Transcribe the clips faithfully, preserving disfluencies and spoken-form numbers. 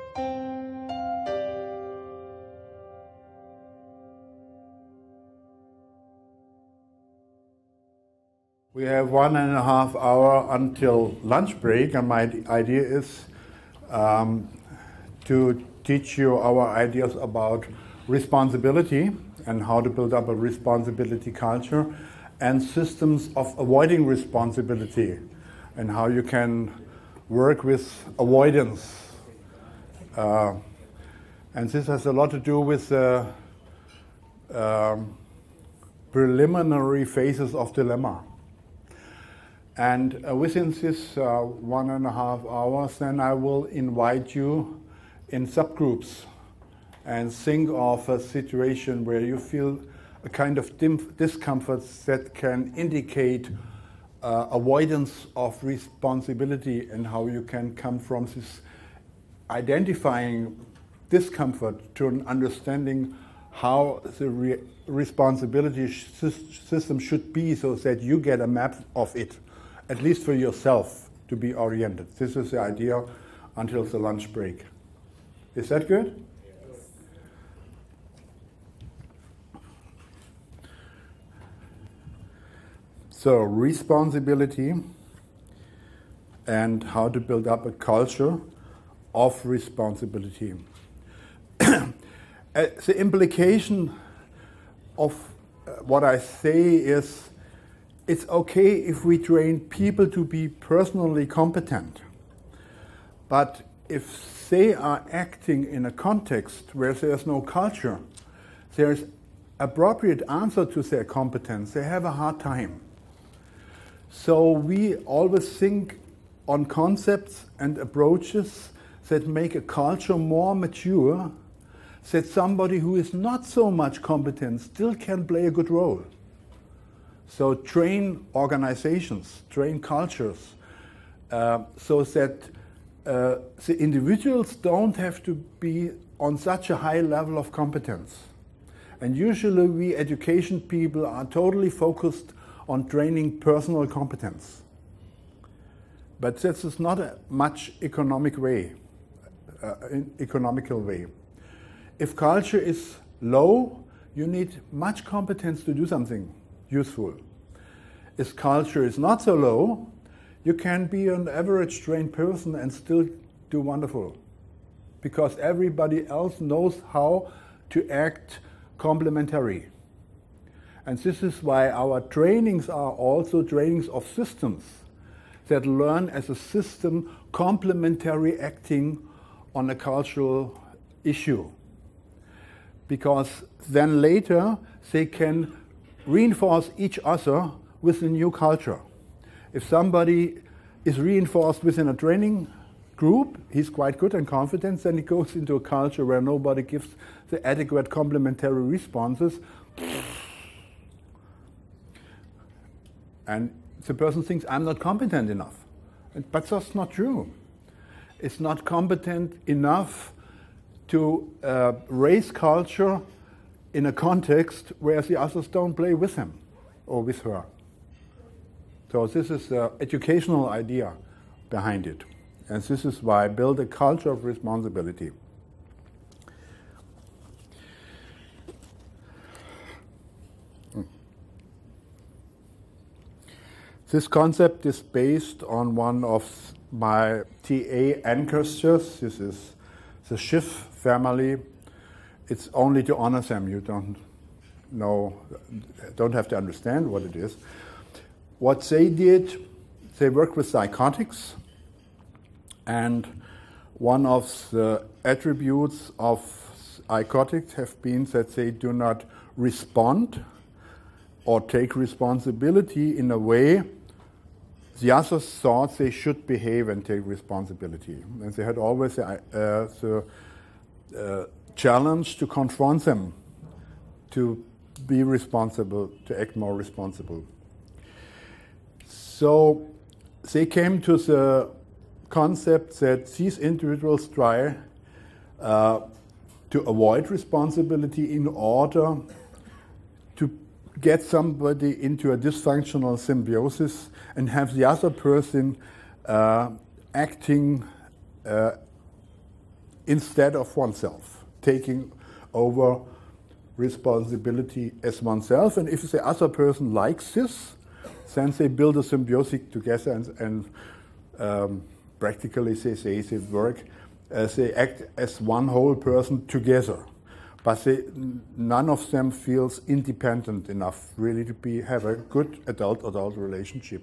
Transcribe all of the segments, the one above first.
We have one and a half hour until lunch break, and my idea is um, to teach you our ideas about responsibility and how to build up a responsibility culture and systems of avoiding responsibility and how you can work with avoidance. Uh, and this has a lot to do with the um, preliminary phases of dilemma. And uh, within this uh, one and a half hours, then I will invite you in subgroups and think of a situation where you feel a kind of dim- discomfort that can indicate uh, avoidance of responsibility and how you can come from this identifying discomfort to an understanding how the re- responsibility sh- system should be so that you get a map of it, at least for yourself, to be oriented. This is the idea until the lunch break. Is that good? Yes. So, responsibility and how to build up a culture of responsibility. Uh, the implication of uh, what I say is it's okay if we train people to be personally competent, but if they are acting in a context where there's no culture, there's appropriate answer to their competence, they have a hard time. So we always think on concepts and approaches that make a culture more mature, that somebody who is not so much competent still can play a good role. So train organizations, train cultures, uh, so that uh, the individuals don't have to be on such a high level of competence. And usually we education people are totally focused on training personal competence. But this is not a much economic way, uh, in economical way. If culture is low, you need much competence to do something useful. If culture is not so low, you can be an average trained person and still do wonderful. Because everybody else knows how to act complementary. And this is why our trainings are also trainings of systems that learn as a system complementary acting on a cultural issue. Because then later they can reinforce each other with a new culture. If somebody is reinforced within a training group, he's quite good and confident, then he goes into a culture where nobody gives the adequate complementary responses. And the person thinks, I'm not competent enough. But that's not true. It's not competent enough to uh, raise culture in a context where the others don't play with him or with her. So this is the educational idea behind it. And this is why I build a culture of responsibility. This concept is based on one of my T A ancestors. This is the Schiff family. It's only to honor them. You don't know, don't have to understand what it is. What they did, they worked with psychotics, and one of the attributes of psychotics have been that they do not respond or take responsibility in a way the others thought they should behave and take responsibility. And they had always uh, the uh, challenge to confront them, to be responsible, to act more responsible. So they came to the concept that these individuals try uh, to avoid responsibility in order to get somebody into a dysfunctional symbiosis and have the other person uh, acting uh, instead of oneself, taking over responsibility as oneself. And if the other person likes this, then they build a symbiosis together, and, and um, practically they say they work, uh, they act as one whole person together. But they, none of them feels independent enough really to be, have a good adult-adult relationship.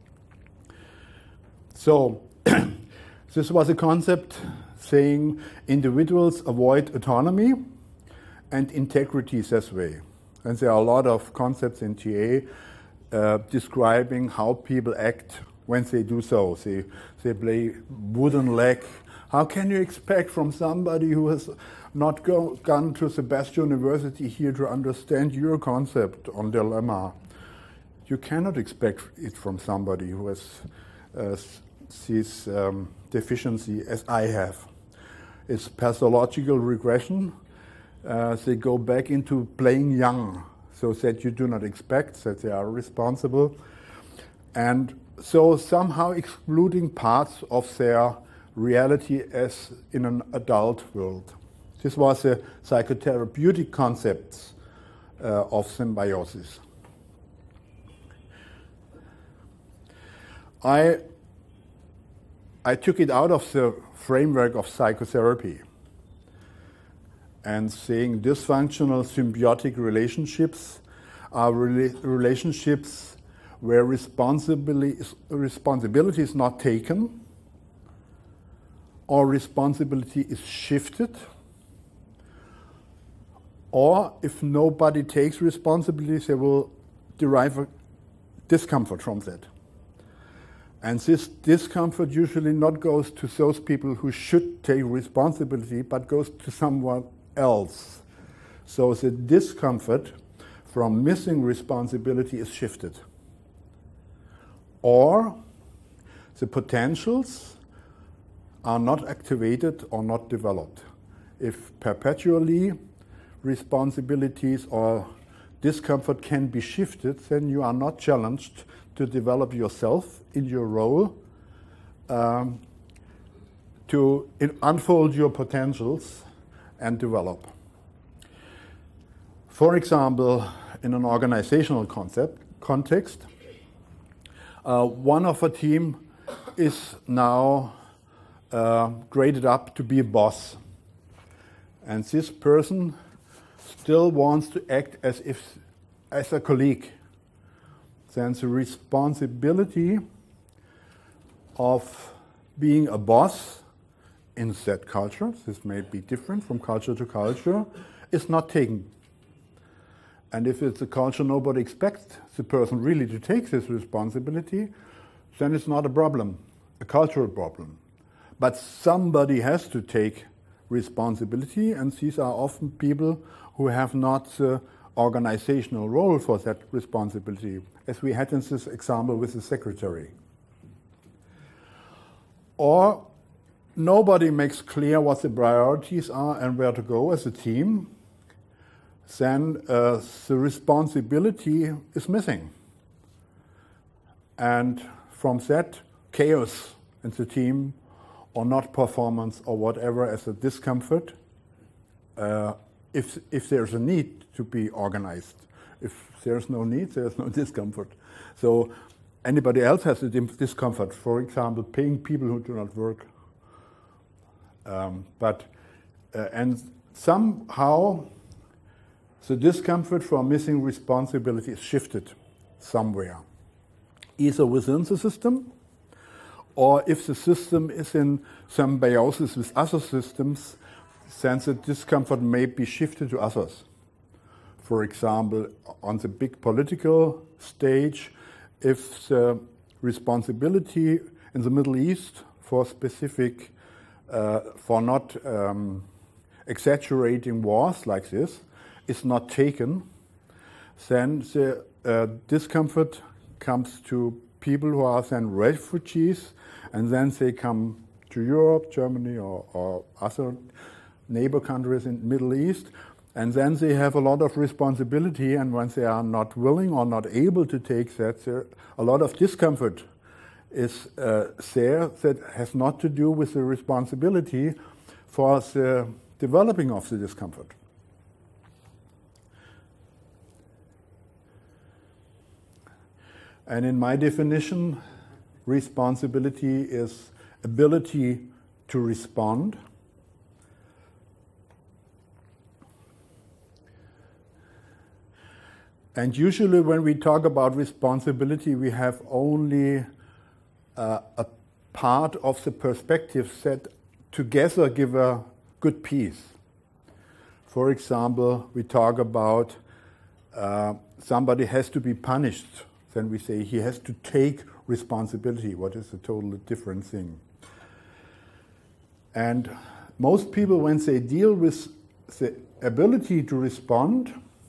So this was a concept saying individuals avoid autonomy and integrity this way. And there are a lot of concepts in T A uh, describing how people act when they do so. They, they play wooden leg. How can you expect from somebody who has not go, gone to the best university here to understand your concept on dilemma? You cannot expect it from somebody who has uh, this um, deficiency as I have. It's pathological regression. Uh, they go back into playing young, so that you do not expect that they are responsible. And so somehow excluding parts of their reality as in an adult world. This was a psychotherapeutic concept uh, of symbiosis. I, I took it out of the framework of psychotherapy and saying dysfunctional symbiotic relationships are rela relationships where responsibility is, responsibility is not taken, or responsibility is shifted, or if nobody takes responsibility, they will derive a discomfort from that. And this discomfort usually not goes to those people who should take responsibility, but goes to someone else. So the discomfort from missing responsibility is shifted. Or the potentials are not activated or not developed. If perpetually responsibilities or discomfort can be shifted, then you are not challenged to develop yourself in your role, um, to unfold your potentials and develop. For example, in an organizational concept context, uh, one of a team is now uh, graded up to be a boss. And this person still wants to act as if as a colleague. Then the responsibility of being a boss in that culture, this may be different from culture to culture, is not taken. And if it's a culture nobody expects the person really to take this responsibility, then it's not a problem, a cultural problem. But somebody has to take responsibility, and these are often people who have not the organizational role for that responsibility, as we had in this example with the secretary. Or nobody makes clear what the priorities are and where to go as a team, then uh, the responsibility is missing. And from that, chaos in the team, or not performance, or whatever as a discomfort, uh, if, if there's a need to be organized. If there's no need, there's no discomfort. So anybody else has a discomfort, for example, paying people who do not work. Um, but, uh, and somehow the discomfort from missing responsibility is shifted somewhere, either within the system, or if the system is in symbiosis with other systems, then the discomfort may be shifted to others. For example, on the big political stage, if the responsibility in the Middle East for specific, uh, for not um, exaggerating wars like this, is not taken, then the uh, discomfort comes to people who are then refugees, and then they come to Europe, Germany, or, or other neighbor countries in the Middle East, and then they have a lot of responsibility, and when they are not willing or not able to take that, there, a lot of discomfort is uh, there that has not to do with the responsibility for the developing of the discomfort. And in my definition, responsibility is ability to respond. And usually when we talk about responsibility, we have only uh, a part of the perspective that together give a good piece. For example, we talk about uh, somebody has to be punished. Then we say he has to take responsibility, what is a totally different thing. And most people, when they deal with the ability to respond,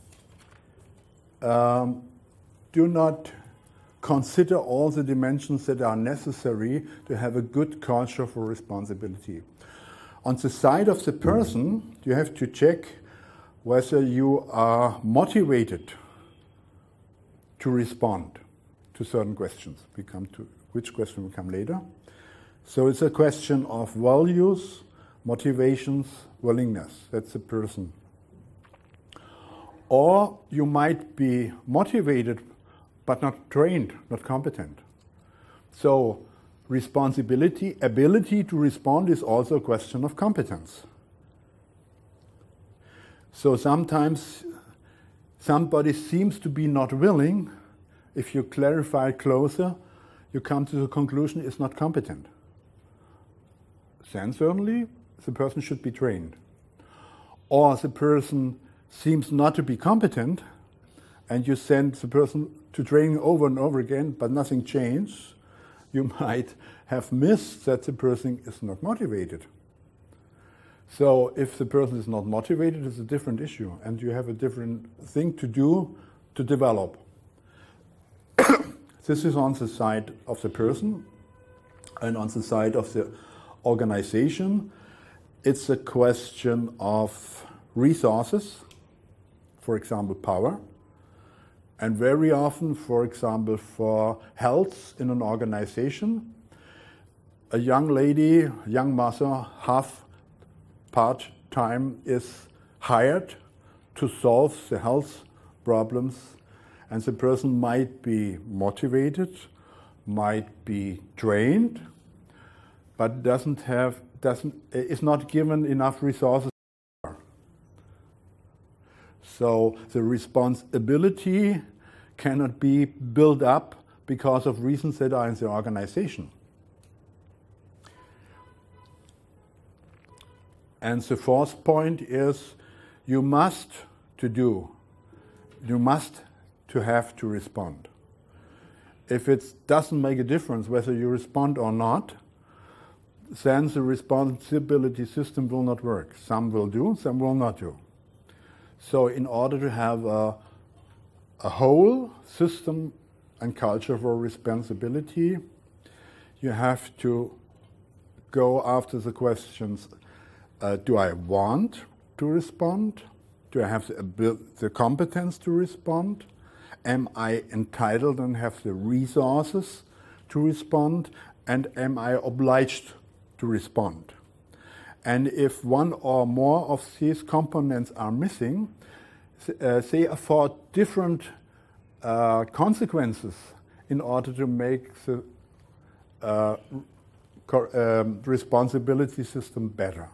um, do not consider all the dimensions that are necessary to have a good culture for responsibility. On the side of the person, you have to check whether you are motivated to respond to certain questions. We come to which question will come later. So it's a question of values, motivations, willingness. That's the person. Or you might be motivated but not trained, not competent. So responsibility, ability to respond is also a question of competence. So sometimes somebody seems to be not willing. If you clarify closer, you come to the conclusion it's not competent. Then certainly the person should be trained. Or the person seems not to be competent, and you send the person to training over and over again, but nothing changed, you might have missed that the person is not motivated. So if the person is not motivated, it's a different issue, and you have a different thing to do to develop. This is on the side of the person, and on the side of the organization, it's a question of resources, for example, power. And very often, for example, for health in an organization, a young lady, young mother, half part-time is hired to solve the health problems, and the person might be motivated, might be trained, but doesn't have, doesn't, is not given enough resources. So the responsibility cannot be built up because of reasons that are in the organization. And the fourth point is you must to do, you must to have to respond. If it doesn't make a difference whether you respond or not, then the responsibility system will not work. Some will do, some will not do. So in order to have a, a whole system and culture for responsibility, you have to go after the questions, uh, do I want to respond? Do I have the, the competence to respond? Am I entitled and have the resources to respond? And am I obliged to respond? And if one or more of these components are missing, uh, they afford different uh, consequences in order to make the uh, um, responsibility system better.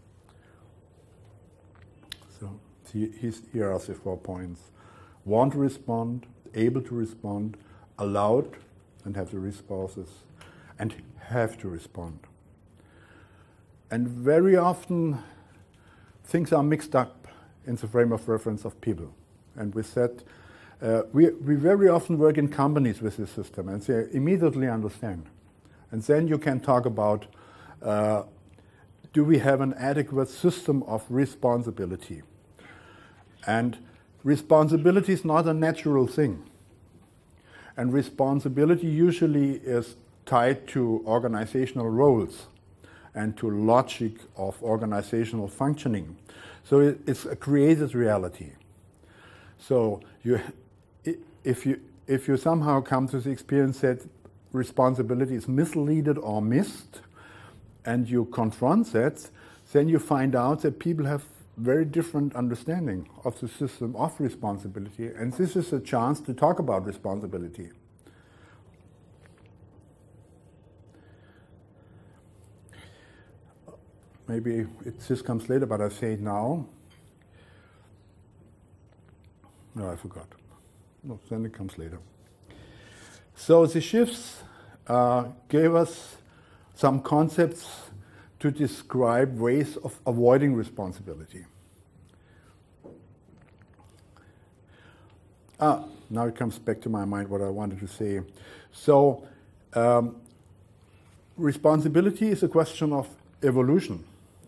So here are the four points. Want to respond, able to respond, allowed and have the resources, and have to respond. And very often, things are mixed up in the frame of reference of people. And with that, uh, we, we very often work in companies with this system, and they immediately understand. And then you can talk about, uh, do we have an adequate system of responsibility? And responsibility is not a natural thing. And responsibility usually is tied to organizational roles and to logic of organizational functioning. So it, it's a created reality. So you, if you if you somehow come to the experience that responsibility is misleaded or missed, and you confront that, then you find out that people have very different understanding of the system of responsibility, and this is a chance to talk about responsibility. Maybe it, this comes later, but I say it now. No, I forgot. No, then it comes later. So the shifts uh, gave us some concepts to describe ways of avoiding responsibility. Ah, now it comes back to my mind what I wanted to say. So, um, responsibility is a question of evolution.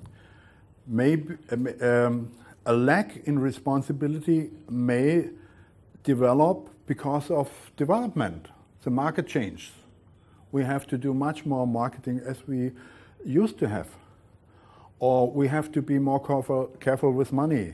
Maybe um, a lack in responsibility may develop because of development. The market changed. We have to do much more marketing as we used to have. Or we have to be more careful, careful with money.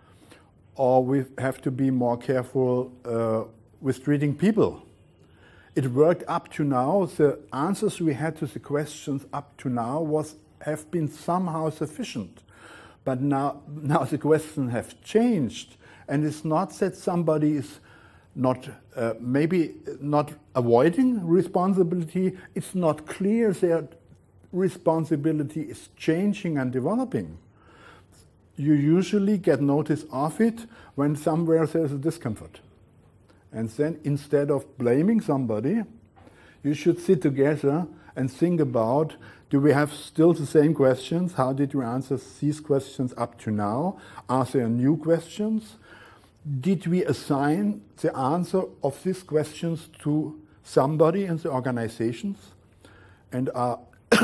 Or we have to be more careful uh, with treating people. It worked up to now. The answers we had to the questions up to now was have been somehow sufficient. But now, now the questions have changed, and it's not that somebody is not uh, maybe not avoiding responsibility. It's not clear that responsibility is changing and developing. You usually get notice of it when somewhere there's a discomfort. And then instead of blaming somebody, you should sit together and think about, do we have still the same questions? How did we answer these questions up to now? Are there new questions? Did we assign the answer of these questions to somebody in the organizations? And are,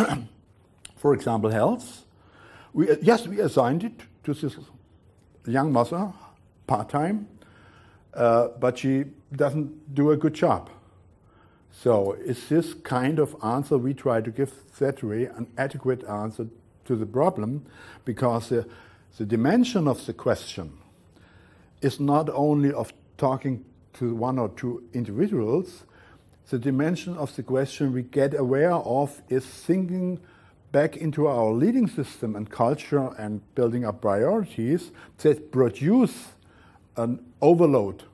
for example, health? We, yes, we assigned it to this young mother, part-time, uh, but she doesn't do a good job. So is this kind of answer we try to give that way an adequate answer to the problem? Because the, the dimension of the question is not only of talking to one or two individuals, the dimension of the question we get aware of is thinking back into our leading system and culture and building up priorities that produce an overload.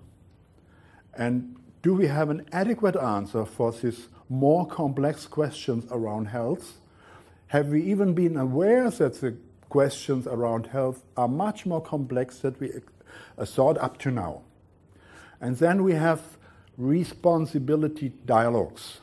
And do we have an adequate answer for these more complex questions around health? Have we even been aware that the questions around health are much more complex than we uh, thought up to now? And then we have responsibility dialogues.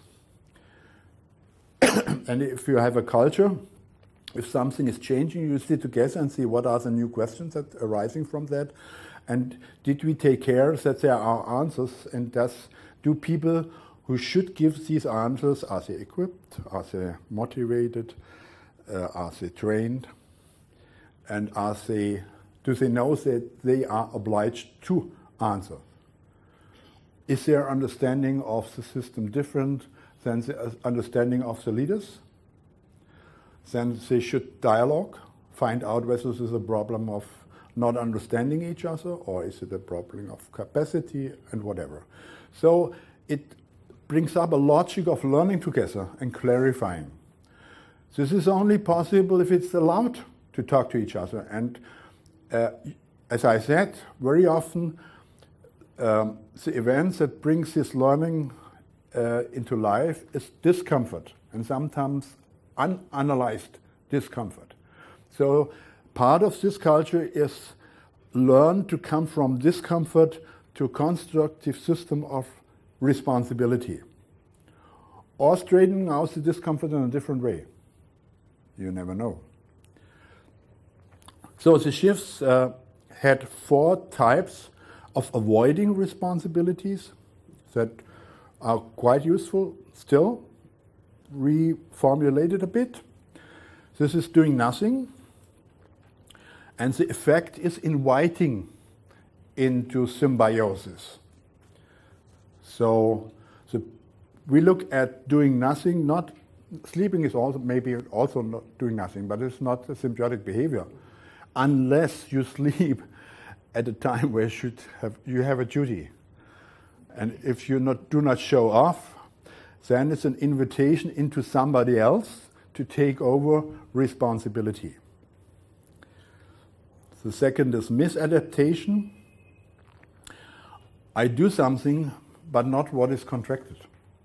And if you have a culture, if something is changing, you sit together and see what are the new questions that are arising from that. And did we take care that there are answers? And does, do people who should give these answers, are they equipped? Are they motivated? Uh, are they trained? And are they, do they know that they are obliged to answer? Is their understanding of the system different than the understanding of the leaders? Then they should dialogue, find out whether this is a problem of not understanding each other, or is it a problem of capacity and whatever. So it brings up a logic of learning together and clarifying. This is only possible if it's allowed to talk to each other. And uh, as I said, very often um, the events that brings this learning uh, into life is discomfort, and sometimes unanalyzed discomfort. So part of this culture is learn to come from discomfort to a constructive system of responsibility, or straightening out the discomfort in a different way. You never know. So the shifts uh, had four types of avoiding responsibilities that are quite useful still, reformulated a bit. This is doing nothing, and the effect is inviting into symbiosis. So, so we look at doing nothing, not sleeping is also maybe also not doing nothing, but it's not a symbiotic behavior unless you sleep at a time where you should have you have a duty. And if you not, do not show off, then it's an invitation into somebody else to take over responsibility. The second is misadaptation. I do something, but not what is contracted.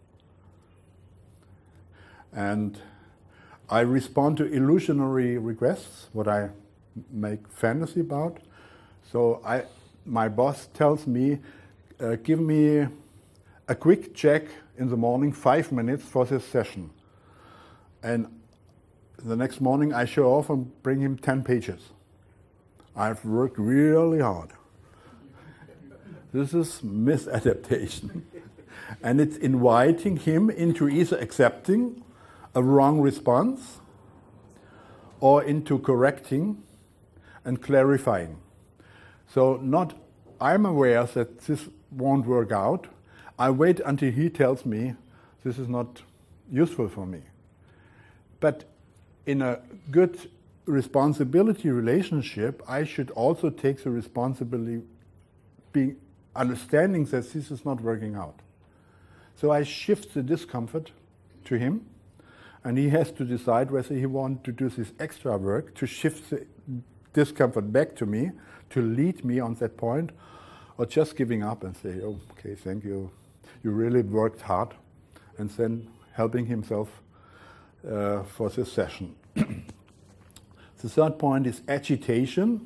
And I respond to illusionary requests, what I make fantasy about. So I, my boss tells me, uh, give me a quick check in the morning, five minutes for this session. And the next morning I show off and bring him ten pages. I've worked really hard. This is misadaptation. And it's inviting him into either accepting a wrong response or into correcting and clarifying. So not, I'm aware that this won't work out. I wait until he tells me this is not useful for me. But in a good responsibility relationship, I should also take the responsibility, being understanding that this is not working out. So I shift the discomfort to him, and he has to decide whether he wants to do this extra work to shift the discomfort back to me, to lead me on that point, or just giving up and say, oh, okay, thank you. You really worked hard, and then helping himself uh, for this session. The third point is agitation.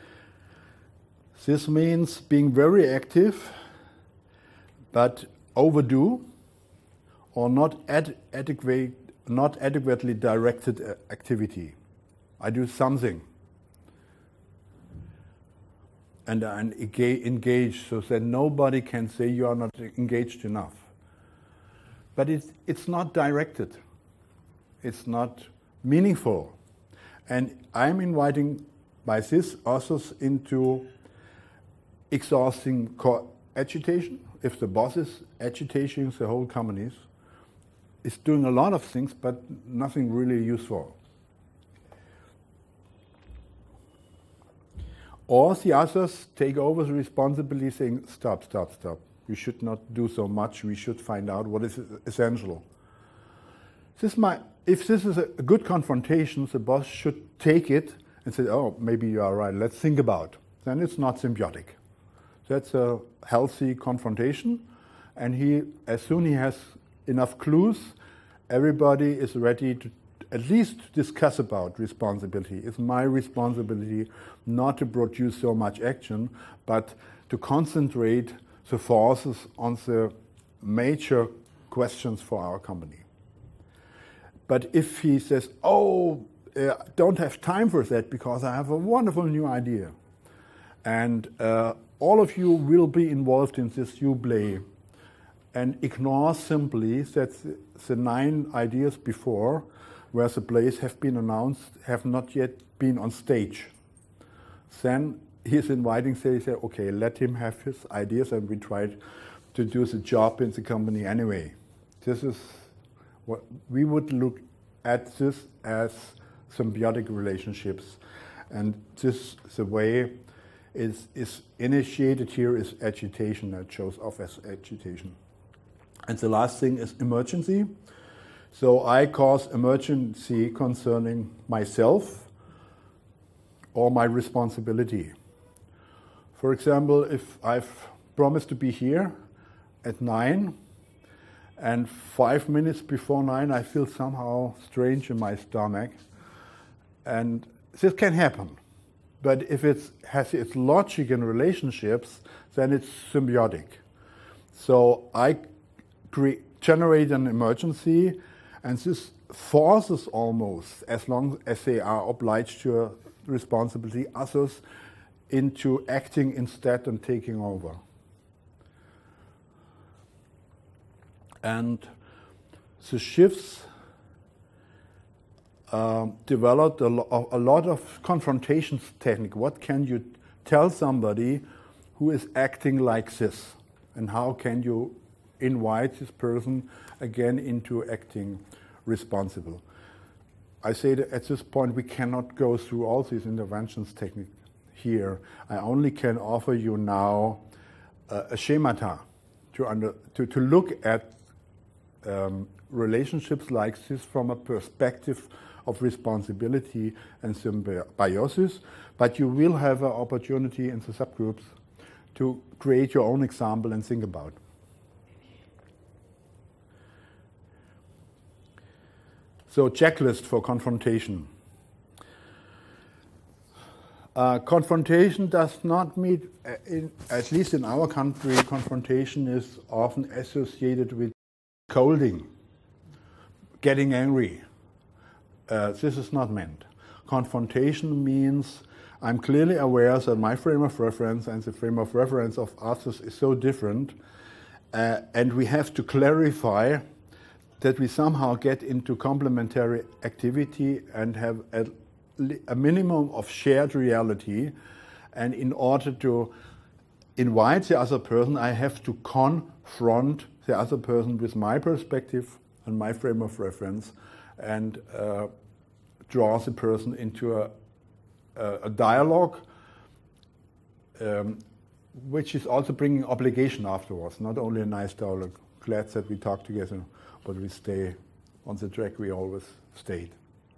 This means being very active, but overdo, or not ad adequate, not adequately directed uh, activity. I do something, and I'm engaged, so that nobody can say you are not engaged enough. But it's, it's not directed. It's not meaningful. And I'm inviting by this others into exhausting agitation. If the boss is agitating the whole companies, is doing a lot of things, but nothing really useful. Or the others take over the responsibility saying, stop, stop, stop. We should not do so much. We should find out what is essential. This might, if this is a good confrontation, the boss should take it and say, oh, maybe you are right, let's think about. Then it's not symbiotic. That's a healthy confrontation. And he, as soon as he has enough clues, everybody is ready to at least discuss about responsibility. It's my responsibility not to produce so much action, but to concentrate the forces on the major questions for our company. But if he says, oh, I don't have time for that because I have a wonderful new idea, and uh, all of you will be involved in this new play, and ignore simply that the nine ideas before, where the plays have been announced, have not yet been on stage. Then he's inviting, say, say, okay, let him have his ideas, and we try to do the job in the company anyway. This is what we would look at this as symbiotic relationships, and this the way is is initiated here is agitation, that shows off as agitation. And the last thing is emergency. So I cause emergency concerning myself or my responsibility. For example, if I've promised to be here at nine, and five minutes before nine I feel somehow strange in my stomach, and this can happen. But if it has its logic in relationships, then it's symbiotic. So I create, generate an emergency, and this forces almost, as long as they are obliged to a responsibility, others into acting instead and taking over. And the shifts uh, developed a, lo a lot of confrontations technique. What can you tell somebody who is acting like this? And how can you invite this person again into acting responsible? I say that at this point we cannot go through all these interventions technique here. I only can offer you now uh, a schemata to, under, to, to look at um, relationships like this from a perspective of responsibility and symbiosis, but you will have an opportunity in the subgroups to create your own example and think about. So, checklist for confrontation. Uh, confrontation does not mean, uh, in, at least in our country, confrontation is often associated with scolding, getting angry. Uh, this is not meant. Confrontation means I'm clearly aware that my frame of reference and the frame of reference of others is so different, uh, and we have to clarify that we somehow get into complementary activity and have a, a minimum of shared reality. And in order to invite the other person, I have to confront the other person with my perspective and my frame of reference, and uh, draw the person into a, a, a dialogue, um, which is also bringing obligation afterwards, not only a nice dialogue. Glad that we talk together, but we stay on the track we always stayed.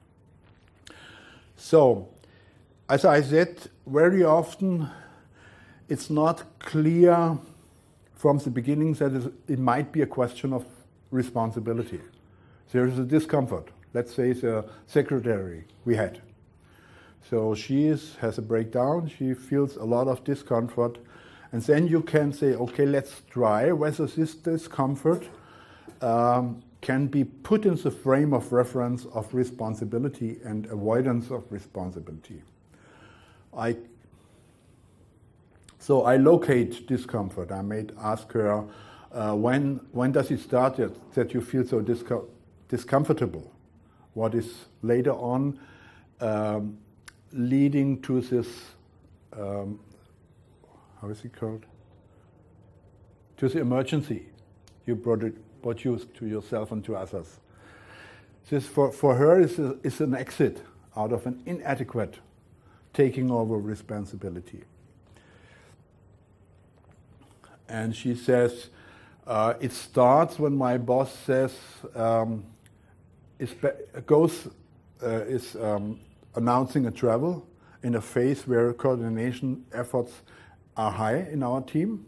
So, as I said, very often it's not clear from the beginning that it might be a question of responsibility. There is a discomfort. Let's say the secretary we had. So she is, has a breakdown, she feels a lot of discomfort, and then you can say, okay, let's try whether this discomfort um, can be put in the frame of reference of responsibility and avoidance of responsibility. I, so I locate discomfort. I might ask her, uh, when, when does it start that, that you feel so disco discomfortable? What is later on um, leading to this, um, how is it called? To the emergency you brought, it, brought you to yourself and to others. This for, for her is, a, is an exit out of an inadequate taking over responsibility. And she says, uh, it starts when my boss says, um, is, goes, uh, is um, announcing a travel in a phase where coordination efforts are high in our team.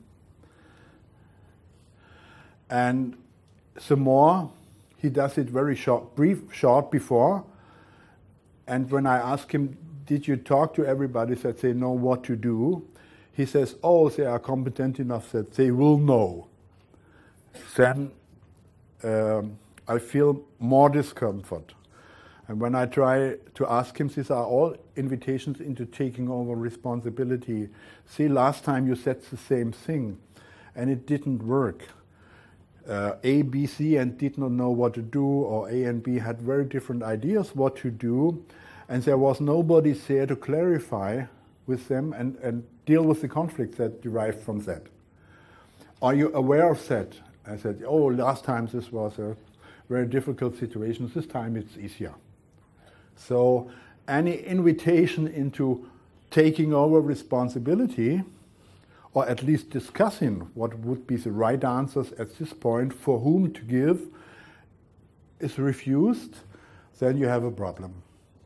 And the more he does it very short, brief, short before, and when I ask him, did you talk to everybody that they know what to do? He says, oh, they are competent enough that they will know. Then um, I feel more discomfort. And when I try to ask him, these are all invitations into taking over responsibility. See, last time you said the same thing, and it didn't work. Uh, A, B, C, and did not know what to do, or A and B had very different ideas what to do, and there was nobody there to clarify with them and, and deal with the conflict that derived from that. Are you aware of that? I said, oh, last time this was a very difficult situation. This time it's easier. So any invitation into taking over responsibility, or at least discussing what would be the right answers at this point for whom to give, is refused, then you have a problem.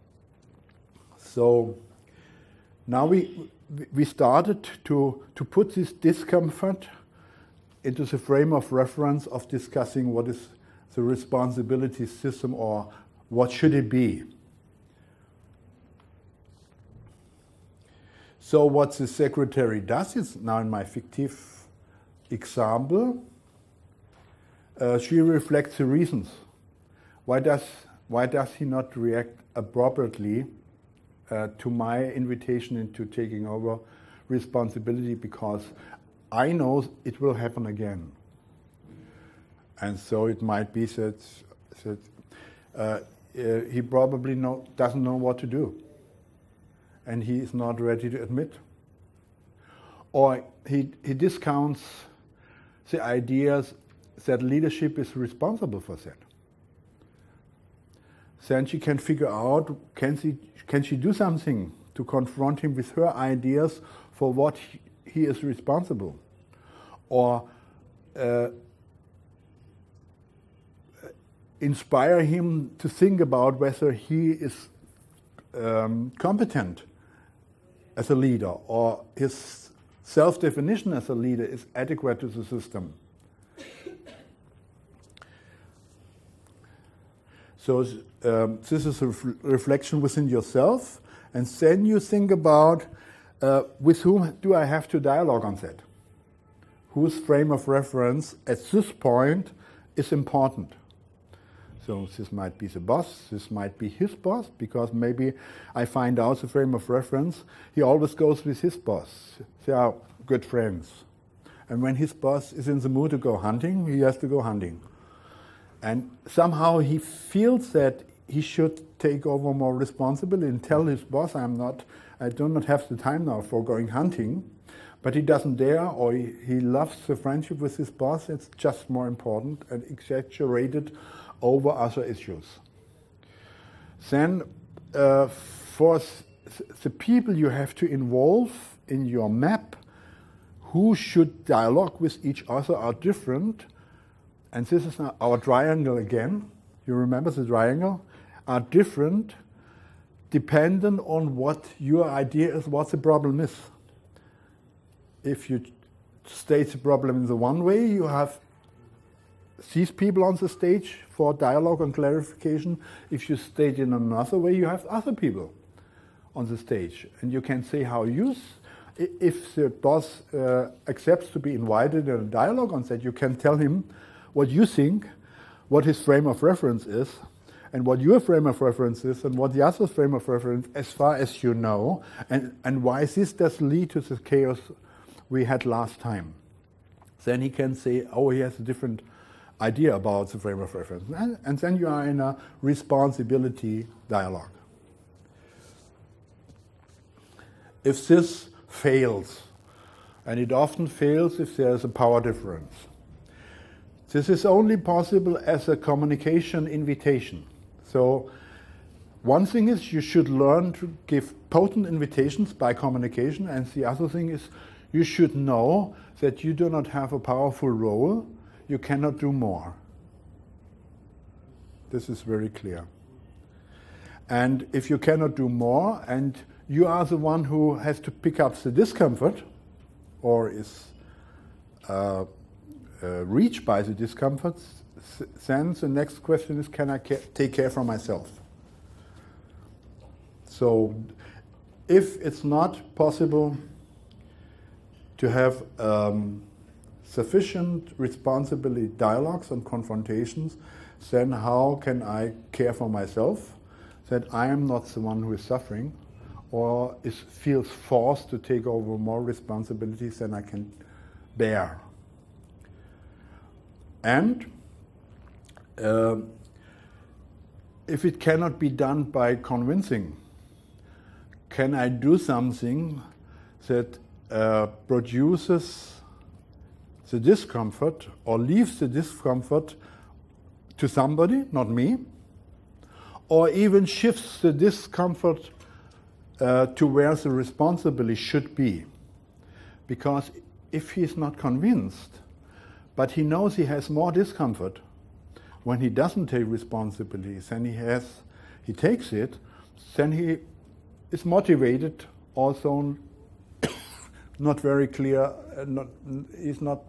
So now we we started to, to put this discomfort into the frame of reference of discussing what is the responsibility system, or what should it be. So what the secretary does is, now in my fictive example, uh, she reflects the reasons. Why does, why does he not react appropriately uh, to my invitation into taking over responsibility? Because I know it will happen again. And so it might be that, that uh, uh, he probably know, doesn't know what to do. And he is not ready to admit. Or he, he discounts the ideas that leadership is responsible for that. Then she can figure out, can she, can she do something to confront him with her ideas for what he, he is responsible? Or uh, inspire him to think about whether he is um, competent as a leader, or his self-definition as a leader is adequate to the system. So um, this is a ref reflection within yourself, and then you think about uh, with whom do I have to dialogue on that? Whose frame of reference at this point is important? So this might be the boss, this might be his boss, because maybe I find out the frame of reference, he always goes with his boss. They are good friends. And when his boss is in the mood to go hunting, he has to go hunting. And somehow he feels that he should take over more responsibility and tell his boss, I'm not, I do not have the time now for going hunting. But he doesn't dare, or he, he loves the friendship with his boss. It's just more important and exaggerated over other issues. Then uh, for the people you have to involve in your map, who should dialogue with each other are different. And this is our triangle again. You remember the triangle? Are different dependent on what your idea is, what the problem is. If you state the problem in the one way, you have these people on the stage for dialogue and clarification. If you state in another way, you have other people on the stage. And you can say how you, if the boss uh, accepts to be invited in a dialogue on that, you can tell him what you think, what his frame of reference is, and what your frame of reference is, and what the other frame of reference, as far as you know, and, and why this does lead to the chaos we had last time. Then he can say, oh, he has a different idea about the frame of reference. And, and then you are in a responsibility dialogue. If this fails, and it often fails if there is a power difference, this is only possible as a communication invitation. So one thing is you should learn to give potent invitations by communication, and the other thing is you should know that you do not have a powerful role, you cannot do more. This is very clear. And if you cannot do more, and you are the one who has to pick up the discomfort, or is uh, uh, reached by the discomfort, then the next question is, can I ca take care for myself? So if it's not possible to have um, sufficient responsibility dialogues and confrontations, then how can I care for myself, that I am not the one who is suffering, or is, feels forced to take over more responsibilities than I can bear. And uh, if it cannot be done by convincing, can I do something that uh, produces the discomfort or leaves the discomfort to somebody, not me, or even shifts the discomfort uh, to where the responsibility should be? Because if he's not convinced, but he knows he has more discomfort when he doesn't take responsibility than he has, he takes it, then he is motivated, also not very clear, uh, not, he's not,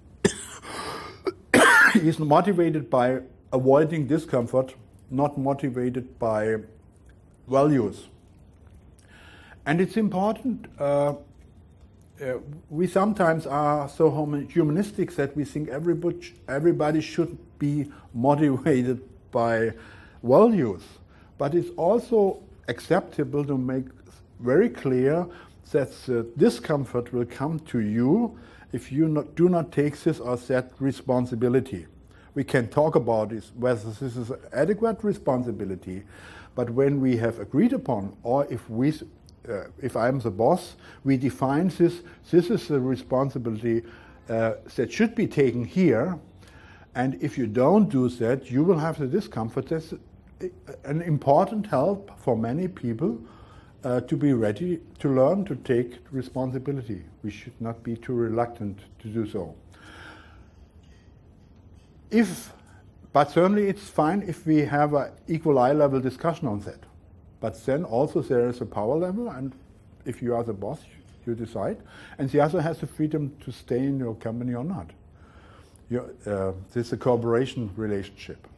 he's motivated by avoiding discomfort, not motivated by values. And it's important, uh, uh, we sometimes are so humanistic that we think everybody, everybody should be motivated by values. But it's also acceptable to make very clear that the discomfort will come to you if you not, do not take this or that responsibility. We can talk about this, whether this is adequate responsibility, but when we have agreed upon, or if we, uh, if I'm the boss, we define this, this is the responsibility uh, that should be taken here, and if you don't do that, you will have the discomfort. That's an important help for many people uh, to be ready to learn to take responsibility. We should not be too reluctant to do so. If but certainly it's fine if we have an equal eye level discussion on that. But then also there is a power level, and if you are the boss, you decide. And the other has the freedom to stay in your company or not. You, uh, this is a cooperation relationship.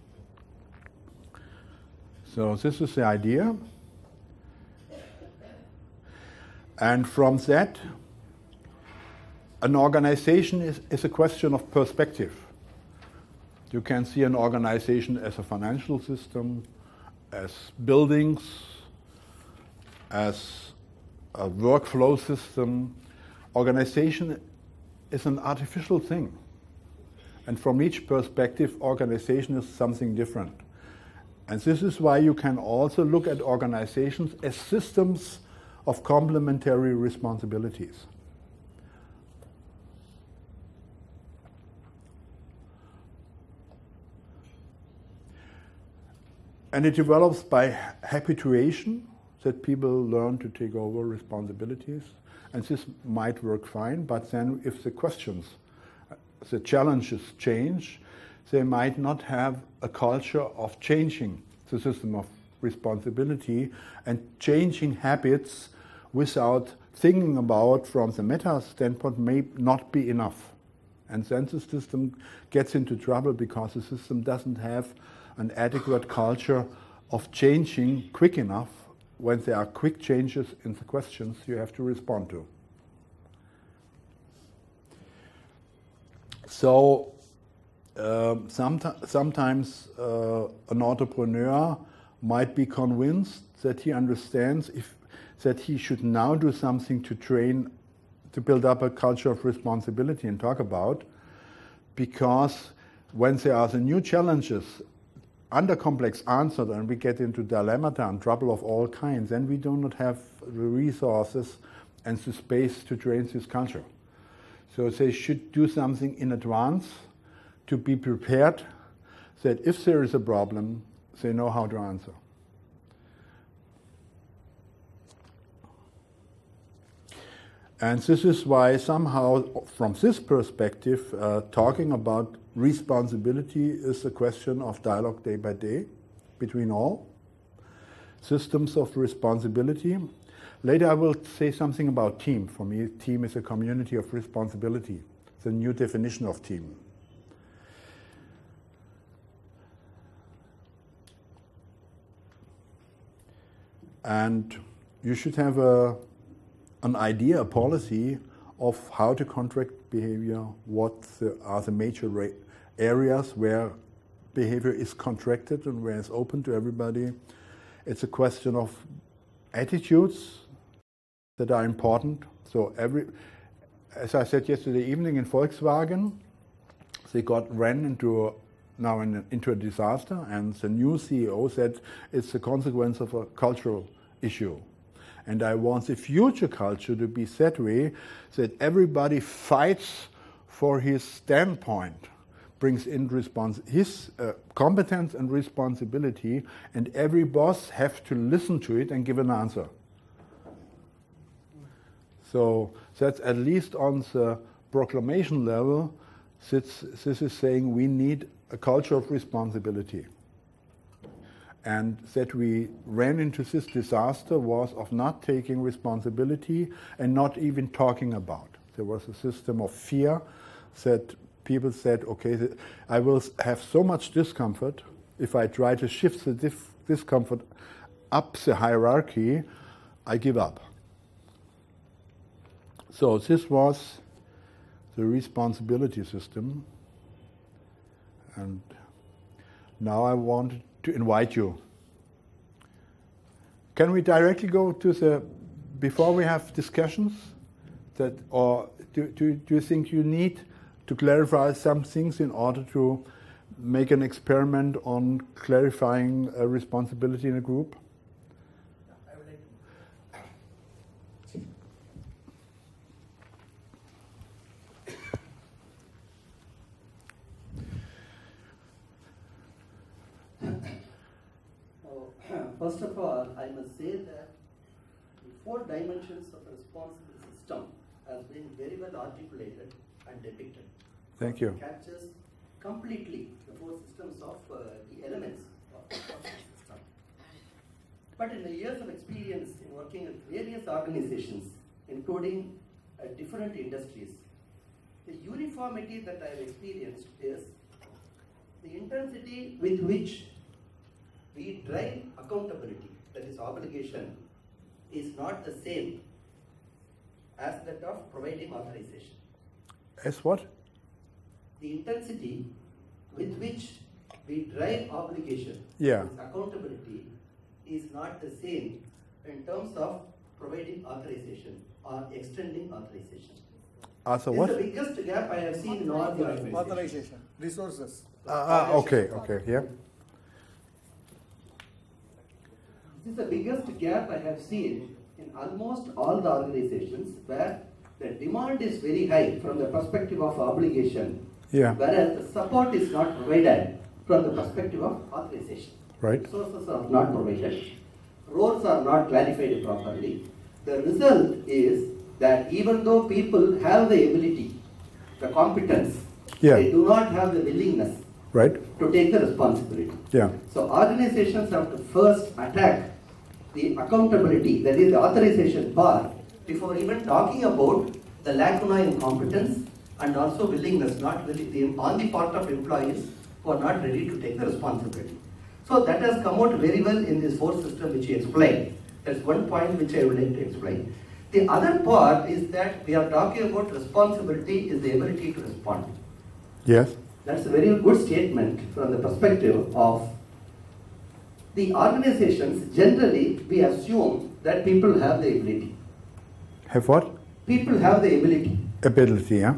So this is the idea. And from that, an organization is, is a question of perspective. You can see an organization as a financial system, as buildings, as a workflow system. Organization is an artificial thing. And from each perspective, organization is something different. And this is why you can also look at organizations as systems of complementary responsibilities. And it develops by habituation, that people learn to take over responsibilities. And this might work fine, but then if the questions, the challenges change, they might not have a culture of changing the system of responsibility and changing habits without thinking about from the meta standpoint may not be enough. And then the system gets into trouble because the system doesn't have an adequate culture of changing quick enough. When there are quick changes in the questions you have to respond to. So um, somet- sometimes uh, an entrepreneur might be convinced that he understands if, that he should now do something to train, to build up a culture of responsibility and talk about, because when there are the new challenges, under complex answered, and we get into dilemmata and trouble of all kinds, then we do not have the resources and the space to train this culture. So they should do something in advance to be prepared that if there is a problem, they know how to answer. And this is why somehow, from this perspective, uh, talking about responsibility is a question of dialogue day by day between all systems of responsibility. Later I will say something about team. For me, team is a community of responsibility. It's a new definition of team. And you should have a an idea, a policy of how to contract behavior, what the, are the major ra- areas where behavior is contracted and where it's open to everybody. It's a question of attitudes that are important. So every, as I said yesterday evening in Volkswagen, they got ran into a, now in, into a disaster, and the new C E O said it's a consequence of a cultural issue. And I want the future culture to be that way, that everybody fights for his standpoint, brings in respons- his uh, competence and responsibility, and every boss have to listen to it and give an answer. So that's at least on the proclamation level, this, this is saying we need a culture of responsibility. And that we ran into this disaster was of not taking responsibility and not even talking about. There was a system of fear that people said, okay, I will have so much discomfort if I try to shift the dif- discomfort up the hierarchy, I give up. So this was the responsibility system. And now I want to invite you. Can we directly go to the, before we have discussions, that, or do, do, do you think you need to clarify some things in order to make an experiment on clarifying a responsibility in a group? I would like First of all, I must say that the four dimensions of a responsible system has been very well articulated and depicted. Thank you. It captures completely the four systems of uh, the elements of, of the system. But in the years of experience in working with various organizations, including uh, different industries, the uniformity that I have experienced is the intensity with which we drive accountability, that is obligation, is not the same as that of providing authorization. As what? The intensity with which we drive obligation, Yeah. accountability, is not the same in terms of providing authorization or extending authorization. Uh, so This what? is the biggest gap I have seen in all the organizations. Authorization, resources. Uh, uh, okay, okay, yeah. This is the biggest gap I have seen in almost all the organizations where the demand is very high from the perspective of obligation, Yeah. whereas the support is not provided from the perspective of authorization. Right. Resources are not provided, roles are not clarified properly. The result is that even though people have the ability, the competence, Yeah. they do not have the willingness Right. to take the responsibility. Yeah. So organizations have to first attack the accountability, that is the authorization part, before even talking about the lacuna in competence and also willingness, not willing, on the part of employees who are not ready to take the responsibility. So that has come out very well in this fourth system which you explained. That's one point which I would like to explain. The other part is that we are talking about responsibility is the ability to respond. Yes. That's a very good statement from the perspective of the organizations. Generally, we assume that people have the ability. Have what? People have the ability. Ability, yeah.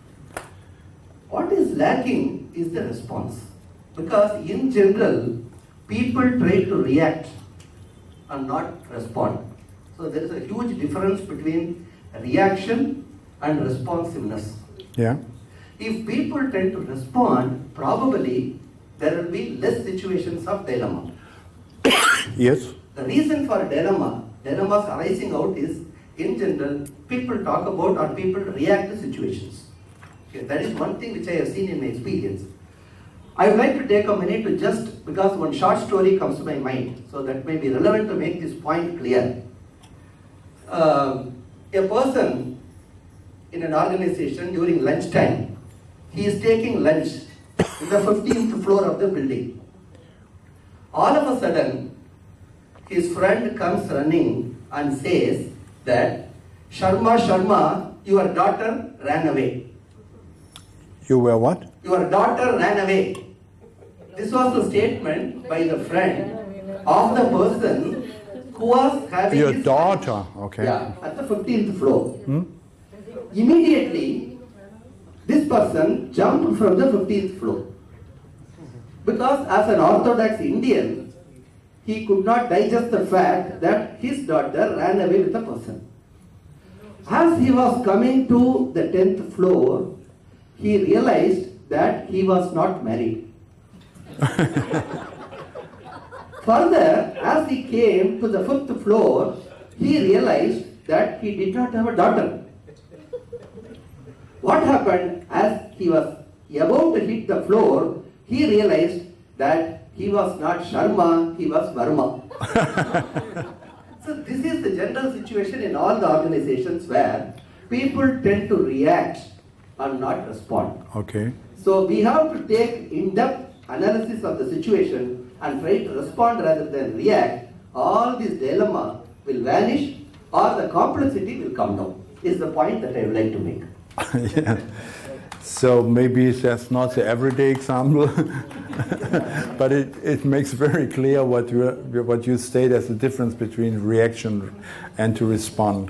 What is lacking is the response. Because in general, people try to react and not respond. So there is a huge difference between reaction and responsiveness. Yeah. If people tend to respond, probably there will be less situations of dilemma. Yes. The reason for dilemma, dilemmas arising out is, in general, people talk about or people react to situations. Okay, that is one thing which I have seen in my experience. I would like to take a minute to just, because one short story comes to my mind, so that may be relevant to make this point clear. Um, a person in an organization during lunchtime, he is taking lunch in the fifteenth floor of the building. All of a sudden, his friend comes running and says that, Sharma, Sharma, your daughter ran away. You were what? Your daughter ran away. This was a statement by the friend of the person who was having Your his daughter, okay. Yeah, at the fifteenth floor. Hmm? Immediately, this person jumped from the fifteenth floor. Because as an Orthodox Indian, he could not digest the fact that his daughter ran away with a person. As he was coming to the tenth floor, he realized that he was not married. Further, as he came to the fifth floor, he realized that he did not have a daughter. What happened as he was about to hit the floor, he realized that he was not Sharma, he was Varma. So this is the general situation in all the organizations where people tend to react and not respond. Okay. So we have to take in-depth analysis of the situation and try to respond rather than react. All this dilemma will vanish or the complexity will come down, is the point that I would like to make. Yeah. So maybe that's not the everyday example, but it, it makes very clear what you, what you state as the difference between reaction and to respond.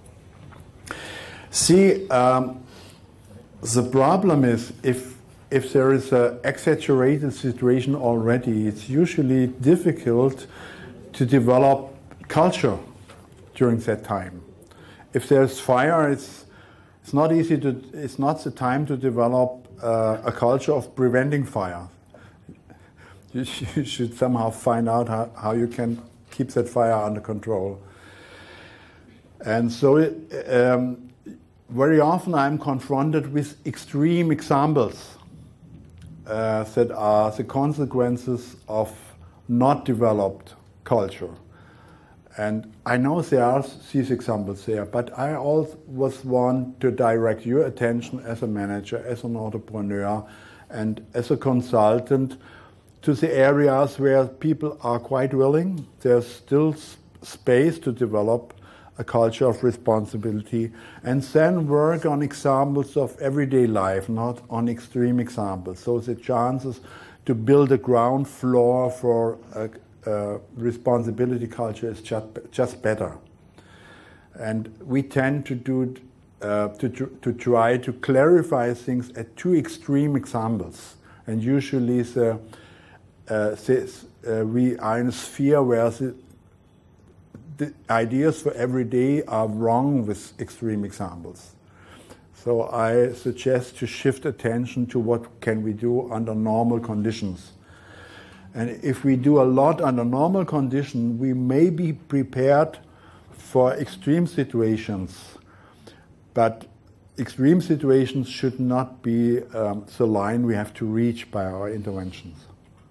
See, um, the problem is if if there is an exaggerated situation already, it's usually difficult to develop culture during that time. If there's fire, it's it's not easy to. It's not the time to develop uh, a culture of preventing fire. You, sh- you should somehow find out how, how you can keep that fire under control. And so, it, um, very often I'm confronted with extreme examples. uh, that are the consequences of not developed culture. And I know there are these examples there, but I always want to direct your attention as a manager, as an entrepreneur, and as a consultant to the areas where people are quite willing. There's still space to develop a culture of responsibility, and then work on examples of everyday life, not on extreme examples. So the chances to build a ground floor for a Uh, responsibility culture is just, just better. And we tend to do uh, to, to try to clarify things at two extreme examples. And usually the, uh, this, uh, we are in a sphere where the, the ideas for every day are wrong with extreme examples. So I suggest to shift attention to what can we do under normal conditions. And if we do a lot under normal conditions, we may be prepared for extreme situations. But extreme situations should not be um, the line we have to reach by our interventions.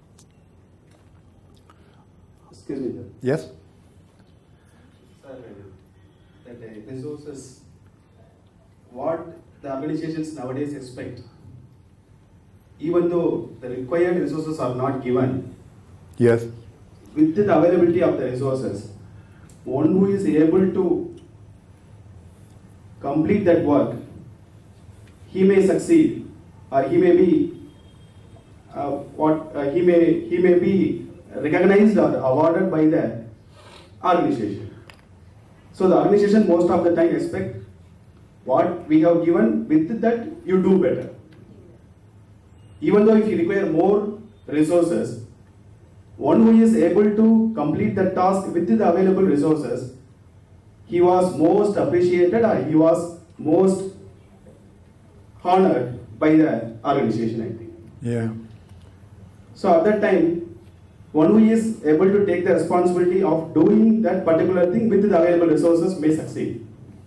Excuse me, sir. Yes? Sir, that uh, resources, what the organizations nowadays expect, even though the required resources are not given, yes, with the availability of the resources, one who is able to complete that work, he may succeed, or he may be uh, what uh, he may he may be recognized or awarded by the organization. So the organization most of the time expect what we have given, with that you do better. Even though if you require more resources, one who is able to complete the task with the available resources, he was most appreciated, or he was most honored by the organization, I think. Yeah. So at that time, one who is able to take the responsibility of doing that particular thing with the available resources may succeed.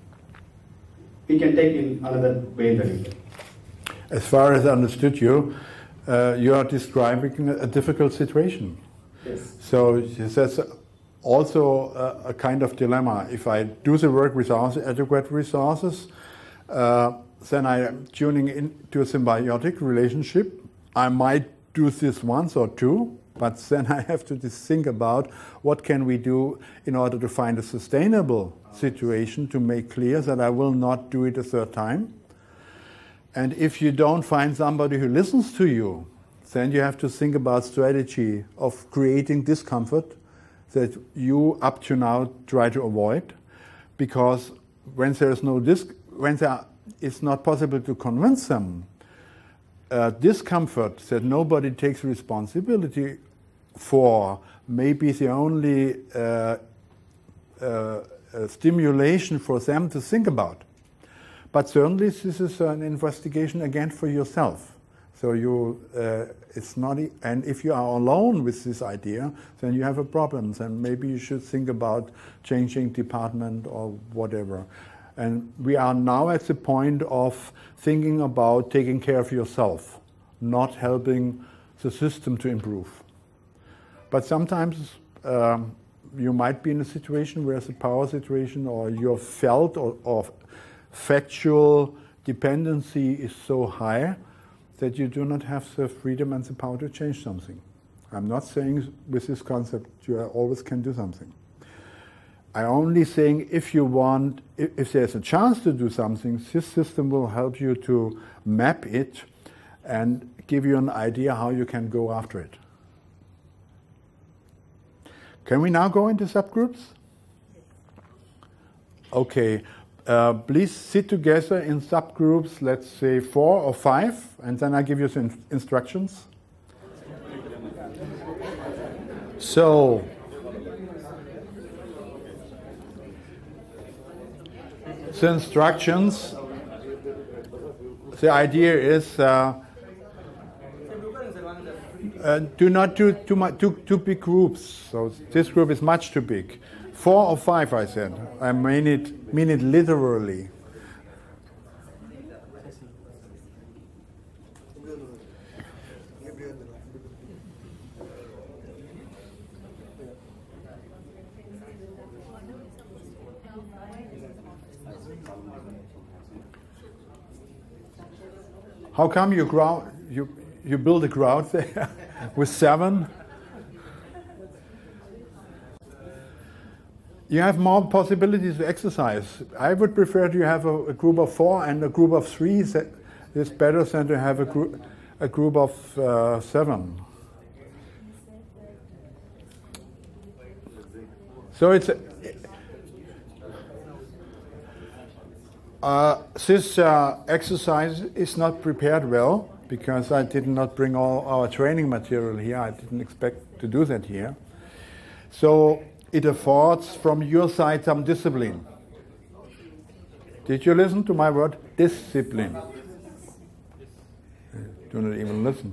We can take in another way that. As far as I understood you, uh, you are describing a difficult situation. Yes. So that's also a, a kind of dilemma. If I do the work without adequate resources, uh, then I am tuning into a symbiotic relationship. I might do this once or two, but then I have to think about what can we do in order to find a sustainable situation to make clear that I will not do it a third time. And if you don't find somebody who listens to you, then you have to think about strategy of creating discomfort that you up to now try to avoid, because when there is no dis- when there it's not possible to convince them, uh, discomfort that nobody takes responsibility for may be the only uh, uh, uh, stimulation for them to think about. But certainly this is an investigation again for yourself. So you, uh, it's not, e- and if you are alone with this idea, then you have a problem. Then maybe you should think about changing department or whatever. And we are now at the point of thinking about taking care of yourself, not helping the system to improve. But sometimes um, you might be in a situation where it's a power situation, or your felt or, or factual dependency is so high that you do not have the freedom and the power to change something. I'm not saying with this concept you always can do something. I'm only saying if you want, if, if there's a chance to do something, this system will help you to map it and give you an idea how you can go after it. Can we now go into subgroups? Okay. Uh, please sit together in subgroups, let's say four or five, and then I give you some in- instructions. So, the instructions, the idea is uh, uh, do not do too, much, too, too big groups. So this group is much too big. Four or five, I said. I mean it, mean it literally. How come you ground, you you build a crowd there with seven? You have more possibilities to exercise. I would prefer to have a, a group of four and a group of three. It's better than to have a group a group of uh, seven. So it's a, uh, this uh, exercise is not prepared well because I did not bring all our training material here. I didn't expect to do that here. So it affords from your side some discipline. Did you listen to my word? Discipline. Do not even listen.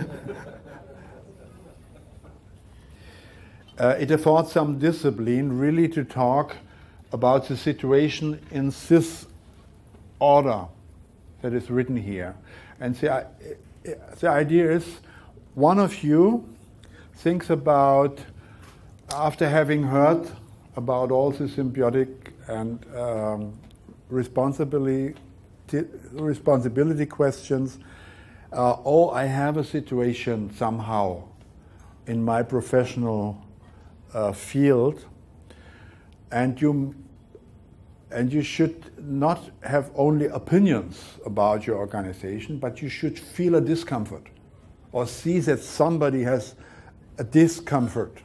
uh, it affords some discipline really to talk about the situation in this order that is written here. And the, the idea is one of you thinks about, after having heard about all the symbiotic and um, responsibility, responsibility questions, uh, oh, I have a situation somehow in my professional uh, field, and you and you should not have only opinions about your organization, but you should feel a discomfort or see that somebody has a discomfort.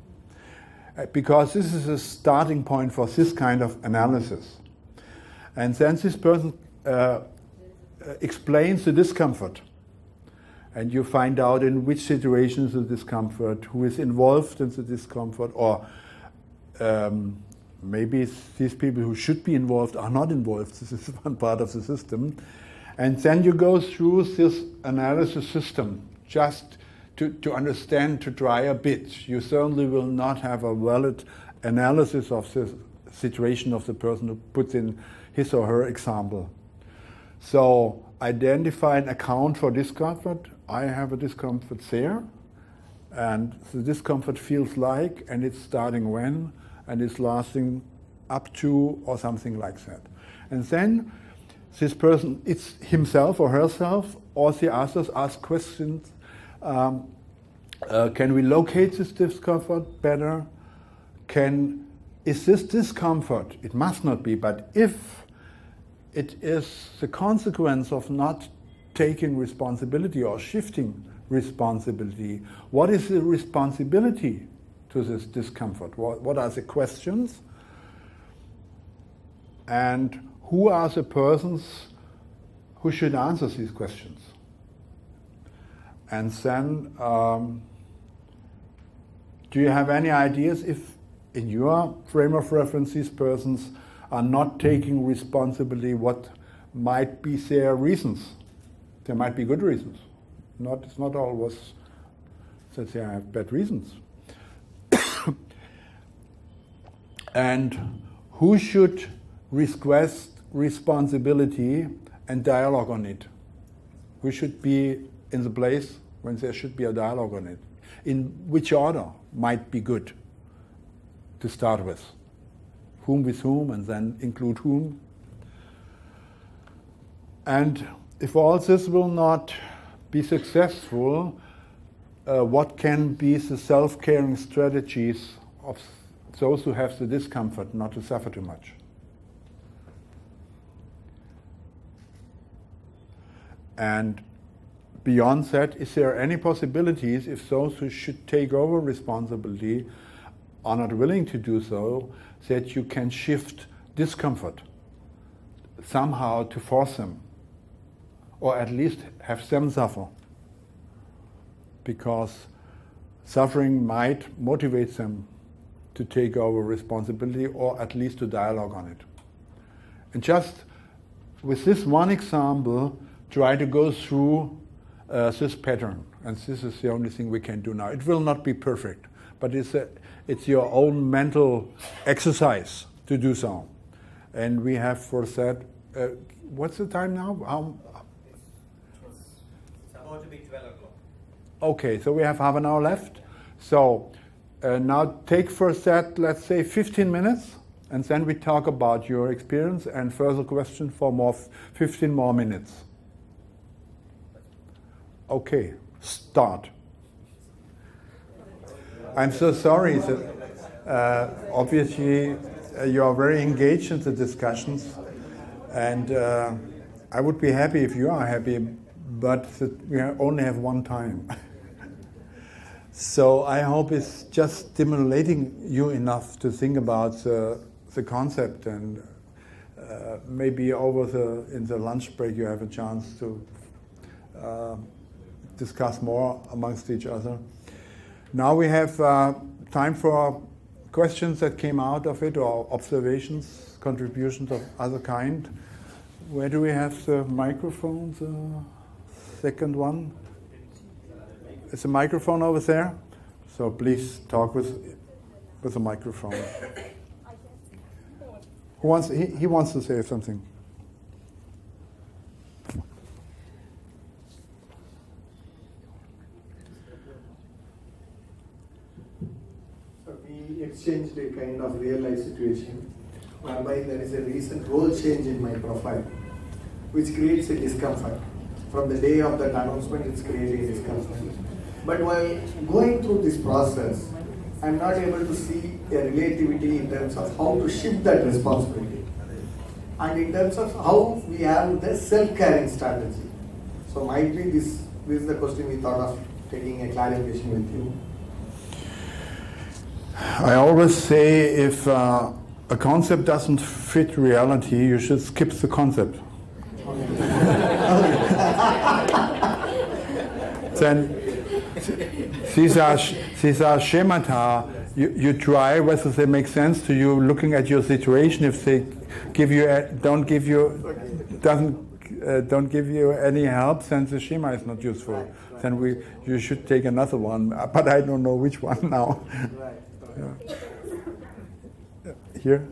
Because this is a starting point for this kind of analysis. And then this person uh, explains the discomfort. And you find out in which situations the discomfort, who is involved in the discomfort, or um, maybe these people who should be involved are not involved. This is one part of the system. And then you go through this analysis system just To, to understand, to try a bit. You certainly will not have a valid analysis of the situation of the person who puts in his or her example. So identify an account for discomfort. I have a discomfort there, and the discomfort feels like, and it's starting when, and it's lasting up to, or something like that. And then this person, it's himself or herself, or the others ask questions. Um, uh, can we locate this discomfort better? Can, is this discomfort, it must not be, but if it is the consequence of not taking responsibility or shifting responsibility, what is the responsibility to this discomfort? What, what are the questions? And who are the persons who should answer these questions? And then, um, do you have any ideas if, in your frame of reference, these persons are not taking responsibility, what might be their reasons? There might be good reasons. Not, it's not always that they have bad reasons. And who should request responsibility and dialogue on it? Who should be in the place when there should be a dialogue on it? In which order might be good to start with? Whom with whom, and then include whom? And if all this will not be successful, uh, what can be the self-caring strategies of those who have the discomfort not to suffer too much? And beyond that, is there any possibilities if those who should take over responsibility are not willing to do so, that you can shift discomfort somehow to force them, or at least have them suffer? Because suffering might motivate them to take over responsibility, or at least to dialogue on it. And just with this one example, try to go through uh, this pattern. And this is the only thing we can do now. It will not be perfect, but it's, a, it's your own mental exercise to do so. And we have for that, uh, what's the time now? How, it's about to be twelve o'clock. Okay, so we have half an hour left. So uh, now take for that, let's say fifteen minutes, and then we talk about your experience and further question for more fifteen more minutes. Okay, start. I'm so sorry that uh, obviously uh, you are very engaged in the discussions, and uh, I would be happy if you are happy, but we only have one time. So I hope it's just stimulating you enough to think about the, the concept, and uh, maybe over the in the lunch break you have a chance to uh, discuss more amongst each other. Now we have uh, time for questions that came out of it, or observations, contributions of other kind. Where do we have the microphone? The second one. Is a microphone over there? So please talk with with a microphone. Who wants? He, he wants to say something. So we exchanged a kind of real life situation whereby there is a recent role change in my profile, which creates a discomfort. From the day of that announcement, it's creating a discomfort. But while going through this process, I'm not able to see a relativity in terms of how to shift that responsibility, and in terms of how we have the self-caring strategy. So might be this, this is the question we thought of taking a clarification with you. I always say if uh, a concept doesn't fit reality, you should skip the concept. Then these are, these are schemata. You, you try whether they make sense to you looking at your situation. If they give you a, don't give you doesn't uh, don't give you any help, then the schema is not useful. Right, right. Then we you should take another one, but I don't know which one now. Right. Yeah. Here.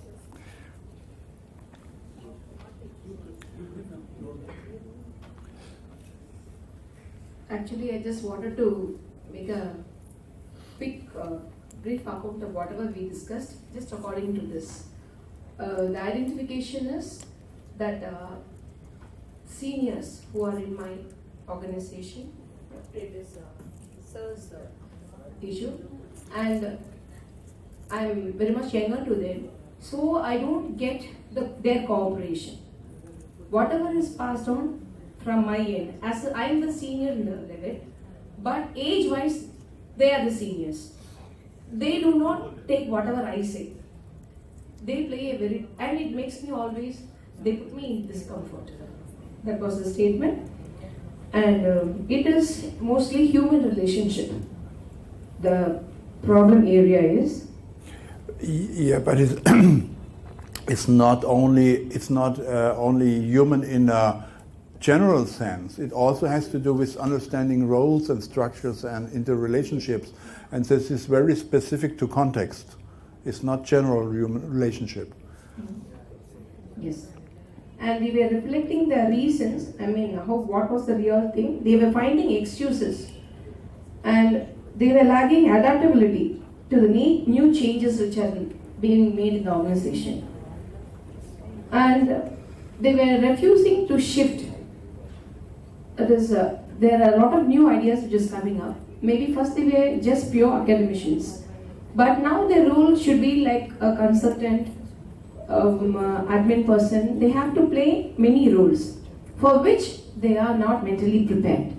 Actually, I just wanted to make a quick, uh, brief account of whatever we discussed, just according to this. Uh, the identification is that uh, seniors who are in my organization, it is uh, sir's uh, issue, and I'm very much younger to them, so I don't get the, their cooperation. Whatever is passed on from my end, as a, I'm the senior in the level, but age-wise, they are the seniors. They do not take whatever I say. They play a very, and it makes me always, they put me in discomfort. That was the statement. And um, it is mostly human relationship. The problem area is. Yeah, but it's, it's not only, it's not uh, only human in a general sense. It also has to do with understanding roles and structures and interrelationships, and this is very specific to context. It's not general human relationship. Yes, and we were reflecting the reasons. I mean, how what was the real thing? They were finding excuses, and they were lacking adaptability to the new changes which are being made in the organization, and they were refusing to shift. It is, uh, there are a lot of new ideas which is coming up. Maybe first they were just pure academicians, but now their role should be like a consultant, um, uh, admin person. They have to play many roles for which they are not mentally prepared.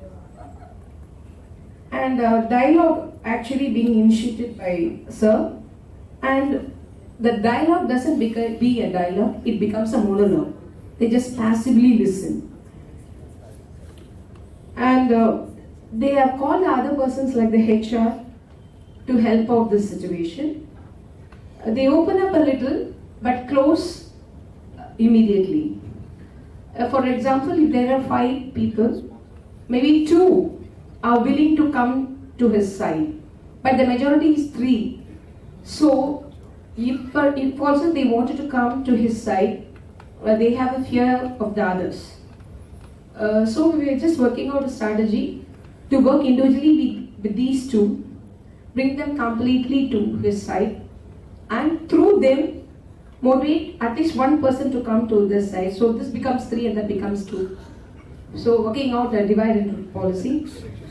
And uh, dialogue actually being initiated by Sir, and the dialogue doesn't beca- be a dialogue, it becomes a monologue. They just passively listen. And uh, they have called the other persons like the H R to help out this situation. Uh, they open up a little but close uh, immediately. Uh, for example, if there are five people, maybe two are willing to come to his side, but the majority is three. So if, uh, if also they wanted to come to his side, uh, they have a fear of the others. Uh, so we were just working out a strategy to work individually with, with these two, bring them completely to his side, and through them motivate at least one person to come to this side. So this becomes three and that becomes two. So working out a divide and rule policy.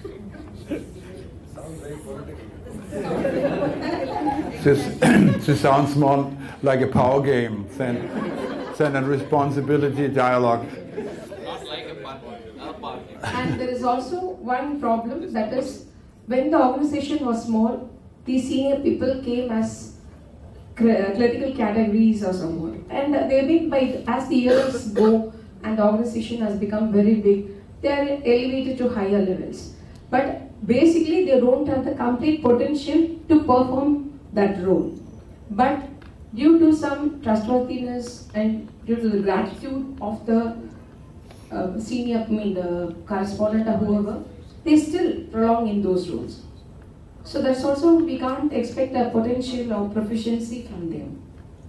This, this sounds more like a power game than, than a responsibility dialogue. Not like a party, a party. And there is also one problem, that is when the organization was small, these senior people came as clerical categories or somewhat. And they've been, by, as the years go and the organization has become very big, they are elevated to higher levels. But basically they don't have the complete potential to perform that role. But due to some trustworthiness and due to the gratitude of the uh, senior, I mean the correspondent or whoever, they still prolong in those roles. So that's also, we can't expect a potential or proficiency from them.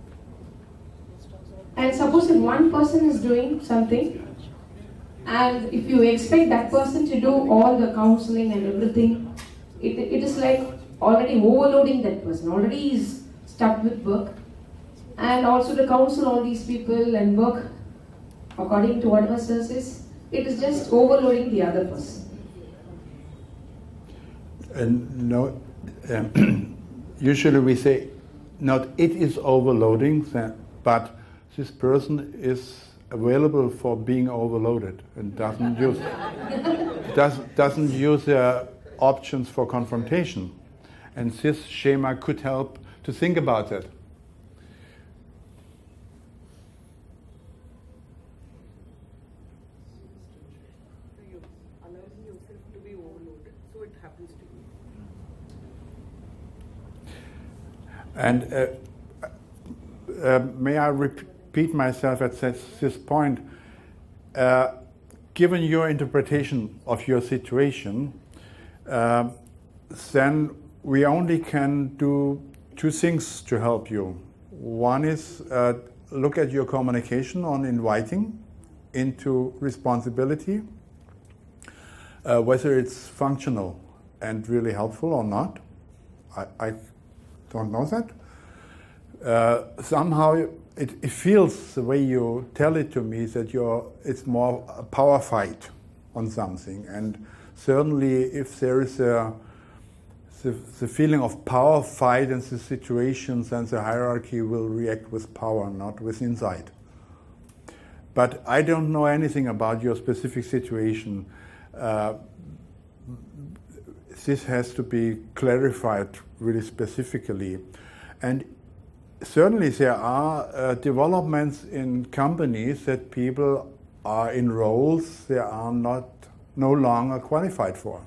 And suppose if one person is doing something, and if you expect that person to do all the counseling and everything, it, it is like already overloading that person, already is stuck with work. And also to counsel all these people and work according to whatever says, it is just overloading the other person. And no, um, usually we say, not it is overloading, but this person is available for being overloaded and doesn't use does, doesn't use uh, options for confrontation. And this schema could help to think about that. Allowing yourself to be overloaded, so it happens to you. And uh, uh, may I repeat myself at this, this point? Uh, given your interpretation of your situation, uh, then we only can do two things to help you. One is uh, look at your communication on inviting into responsibility, uh, whether it's functional and really helpful or not. I, I don't know that. Uh, somehow it, it feels the way you tell it to me that you're, it's more a power fight on something. And certainly if there is a, the, the feeling of power fight in the situations, then the hierarchy will react with power, not with insight. But I don't know anything about your specific situation. Uh, this has to be clarified really specifically. And certainly there are uh, developments in companies that people are in roles they are not no longer qualified for.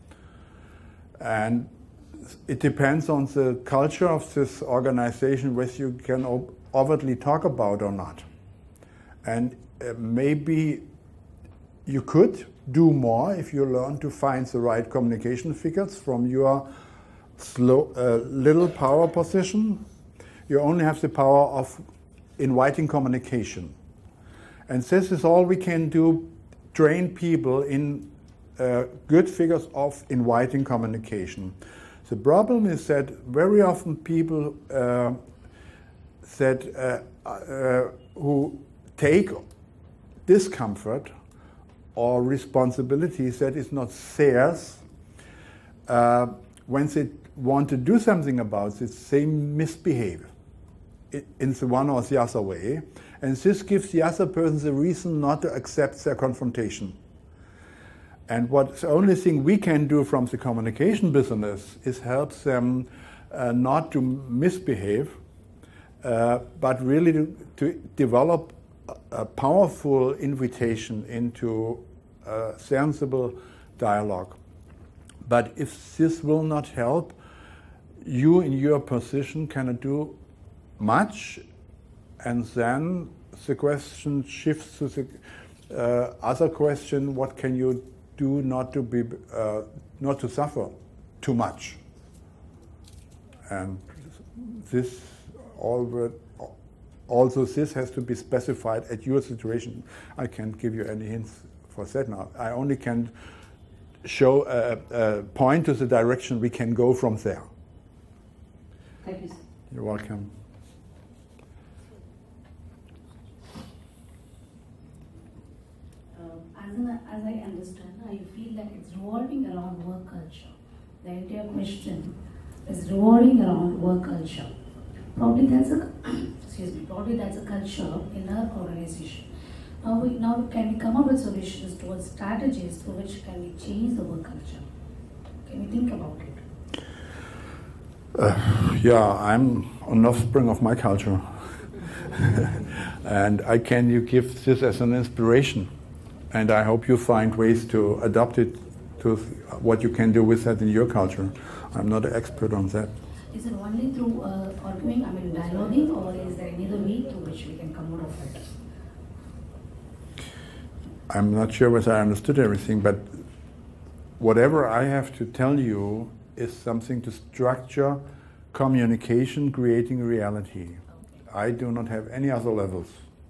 And it depends on the culture of this organization whether you can op- overtly talk about or not. And uh, maybe you could do more if you learn to find the right communication figures from your slow, uh, little power position. You only have the power of inviting communication. And this is all we can do, train people in uh, good figures of inviting communication. The problem is that very often people uh, that uh, uh, who take discomfort or responsibilities that is not theirs, uh, when they want to do something about it, they misbehave in the one or the other way. And this gives the other person the reason not to accept their confrontation. And what the only thing we can do from the communication business is help them uh, not to misbehave, uh, but really to, to develop a, a powerful invitation into a sensible dialogue. But if this will not help, you in your position cannot do much, and then the question shifts to the uh, other question: what can you do not to be, uh, not to suffer too much? And this all also this has to be specified at your situation. I can't give you any hints for that now. I only can show a, a point to the direction we can go from there. Thank you, sir. You're welcome. Uh, as, an, as I understand, I feel that it's revolving around work culture. The entire question is revolving around work culture. Probably that's a excuse me. Probably that's a culture in our organization. Now, we, now can we come up with solutions towards strategies through which can we change the work culture? Can we think about it? Uh, yeah, I'm an offspring of my culture. And I can you give this as an inspiration. And I hope you find ways to adopt it to what you can do with that in your culture. I'm not an expert on that. Is it only through uh, arguing, I mean dialoguing, or is there any other way through which we can come out of it? I'm not sure whether I understood everything, but whatever I have to tell you is something to structure communication, creating reality. Okay. I do not have any other levels.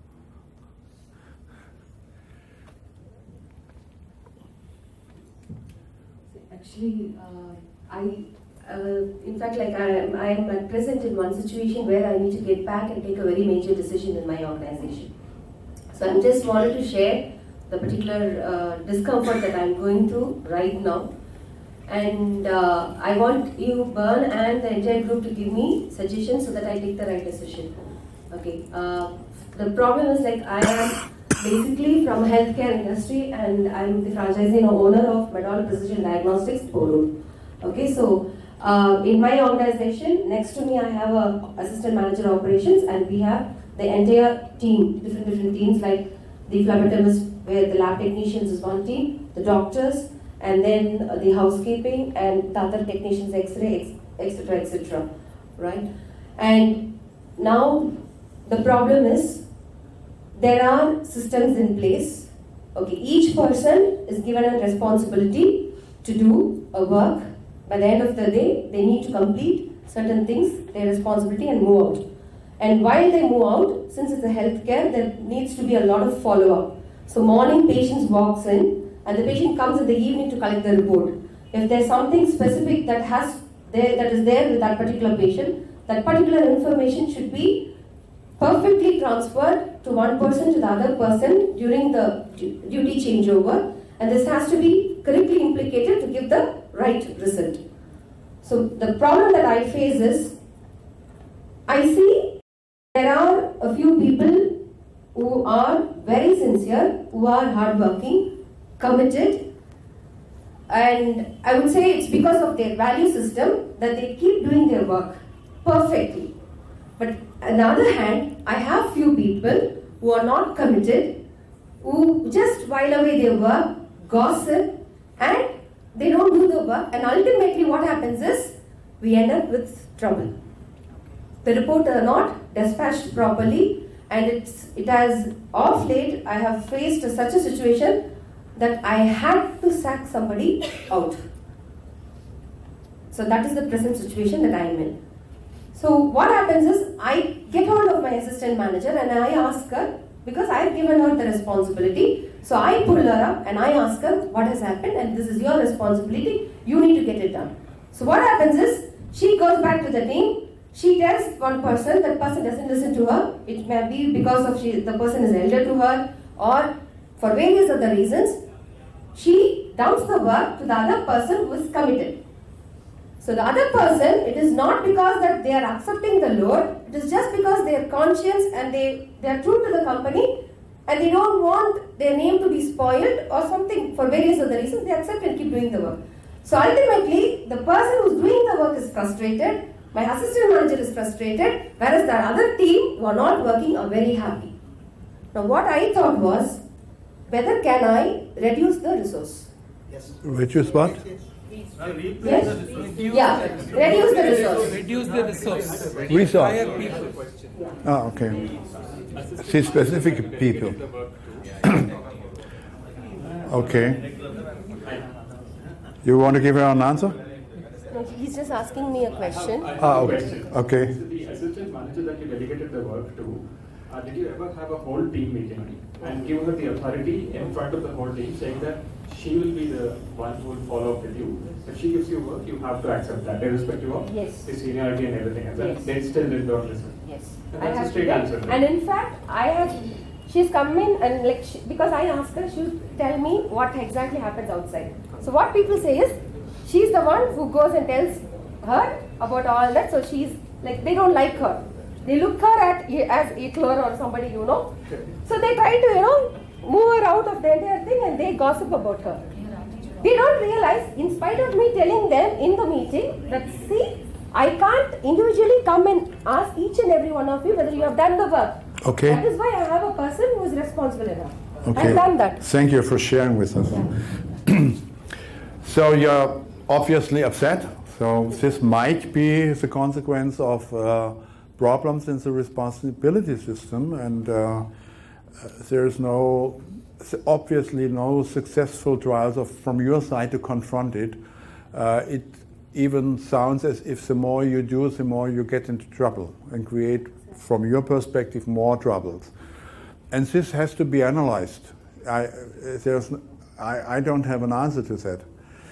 Actually, uh, I, uh, in fact, like I am, I am at present in one situation where I need to get back and take a very major decision in my organization. So I just wanted to share the particular uh, discomfort that I'm going through right now. And uh, I want you, Bernd, and the entire group to give me suggestions so that I take the right decision. Okay. Uh, the problem is like I am basically from healthcare industry, and I'm the franchisee owner of Medall Precision Diagnostics, Polo. Okay, so uh, in my organization, next to me I have a assistant manager operations, and we have the entire team, different different teams like the phlebotomist, where the lab technicians is one team, the doctors, and then uh, the housekeeping and the other technicians, X-ray, et cetera, et cetera. Right? And now the problem is there are systems in place. Okay, each person is given a responsibility to do a work. By the end of the day, they need to complete certain things, their responsibility, and move out. And while they move out, since it's a healthcare, there needs to be a lot of follow-up. So morning, patient walks in, and the patient comes in the evening to collect the report. If there's something specific that has there that is there with that particular patient, that particular information should be perfectly transferred to one person to the other person during the duty changeover, and this has to be correctly implicated to give the right result. So the problem that I face is, I see there are a few people who are very sincere, who are hardworking, committed, and I would say it's because of their value system that they keep doing their work perfectly. But on the other hand, I have few people who are not committed, who just while away their work, gossip, and they don't do the work, and ultimately what happens is, we end up with trouble. The reports are not dispatched properly, and it's, it has, of late, I have faced such a situation that I had to sack somebody out. So that is the present situation that I am in. So what happens is, I get hold of my assistant manager and I ask her, because I have given her the responsibility, so I pull her up and I ask her what has happened, and this is your responsibility, you need to get it done. So what happens is, she goes back to the team, she tells one person, that person doesn't listen to her. It may be because of she, the person is elder to her, or for various other reasons, she dumps the work to the other person who is committed. So the other person, it is not because that they are accepting the load, it is just because they are conscious and they, they are true to the company, and they don't want their name to be spoiled or something. For various other reasons, they accept and keep doing the work. So ultimately, the person who is doing the work is frustrated, my assistant manager is frustrated, whereas the other team who are not working are very happy. Now what I thought was, whether can I reduce the resource? Yes. Reduce what? Yes? Yeah, reduce the resource. Reduce the resource. Resource. Hire people. Ah, okay. See specific people. Okay. You want to give her an answer? No, he's just asking me a question. Ah, okay. Okay. So the assistant manager that you delegated the work to, uh, did you ever have a whole team meeting and give her the authority in front of the whole team saying that she will be the one who will follow up with you. If she gives you work, you have to accept that, irrespective of Yes. the seniority and everything. And Yes. then they still don't listen. Yes. And I that's have a straight to- answer. And in fact, I have, she's come in and like, she, because I asked her, she'll tell me what exactly happens outside. So what people say is, she's the one who goes and tells her about all that, so she's like, they don't like her. They look her at as Hitler or somebody, you know. So they try to, you know, move her out of the entire thing and they gossip about her. They don't realize, in spite of me telling them in the meeting, that see, I can't individually come and ask each and every one of you whether you have done the work. Okay. That is why I have a person who is responsible enough. Okay. I've done that. Thank you for sharing with us. So you're obviously upset. So this might be the consequence of uh, problems in the responsibility system, and uh, there is no, obviously no successful trials of, from your side to confront it. Uh, it even sounds as if the more you do, the more you get into trouble and create, from your perspective, more troubles. And this has to be analyzed. I, there's, I, I don't have an answer to that.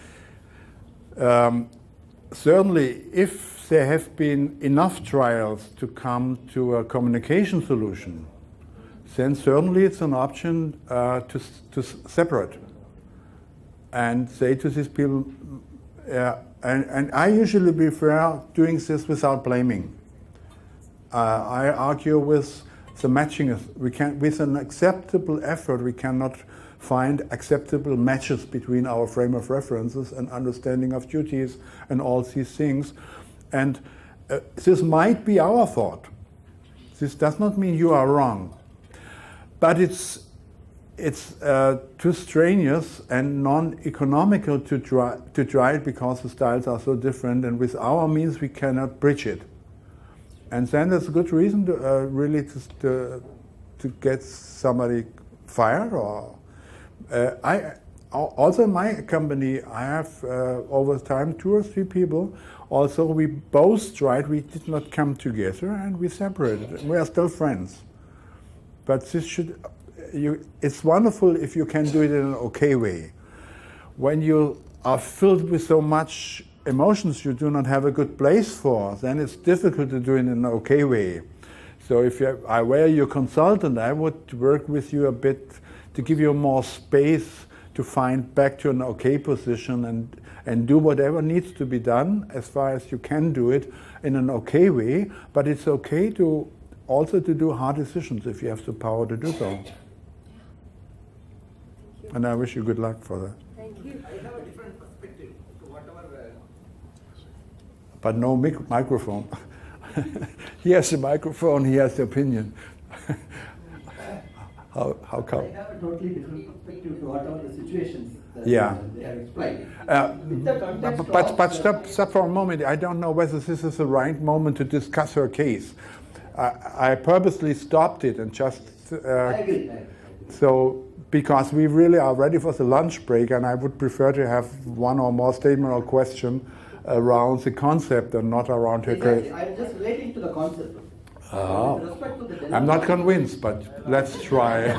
Um, certainly, if there have been enough trials to come to a communication solution, then certainly it's an option uh, to, to separate and say to these people, uh, and, and I usually prefer doing this without blaming. Uh, I argue with the matching. We can, with an acceptable effort, we cannot find acceptable matches between our frame of references and understanding of duties and all these things. And uh, this might be our thought. This does not mean you are wrong. But it's, it's uh, too strenuous and non-economical to try, to try it because the styles are so different, and with our means we cannot bridge it. And then there's a good reason to uh, really to, to, to get somebody fired. Or uh, I also in my company I have uh, over time two or three people. Also we both tried. We did not come together and we separated. We are still friends. But this should, you, it's wonderful if you can do it in an okay way. When you are filled with so much emotions you do not have a good place for, then it's difficult to do it in an okay way. So if you, I were your consultant, I would work with you a bit to give you more space to find back to an okay position and, and do whatever needs to be done as far as you can do it in an okay way, but it's okay to also to do hard decisions if you have the power to do so. And I wish you good luck for that. Thank you. I have a different perspective to whatever. Uh, but no mic microphone. He has the microphone, he has the opinion. how, how come? I have a totally different perspective to whatever the situations that yeah. they have explained. Uh, With the context but but, of but the- stop, stop for a moment. I don't know whether this is the right moment to discuss her case. I, I purposely stopped it and just. Uh, I agree. I agree. So, because we really are ready for the lunch break, and I would prefer to have one or more statement or question around the concept and not around her Exactly. case. I'm just relating to the concept. Oh. With respect to the dilemma- I'm not convinced, but let's try.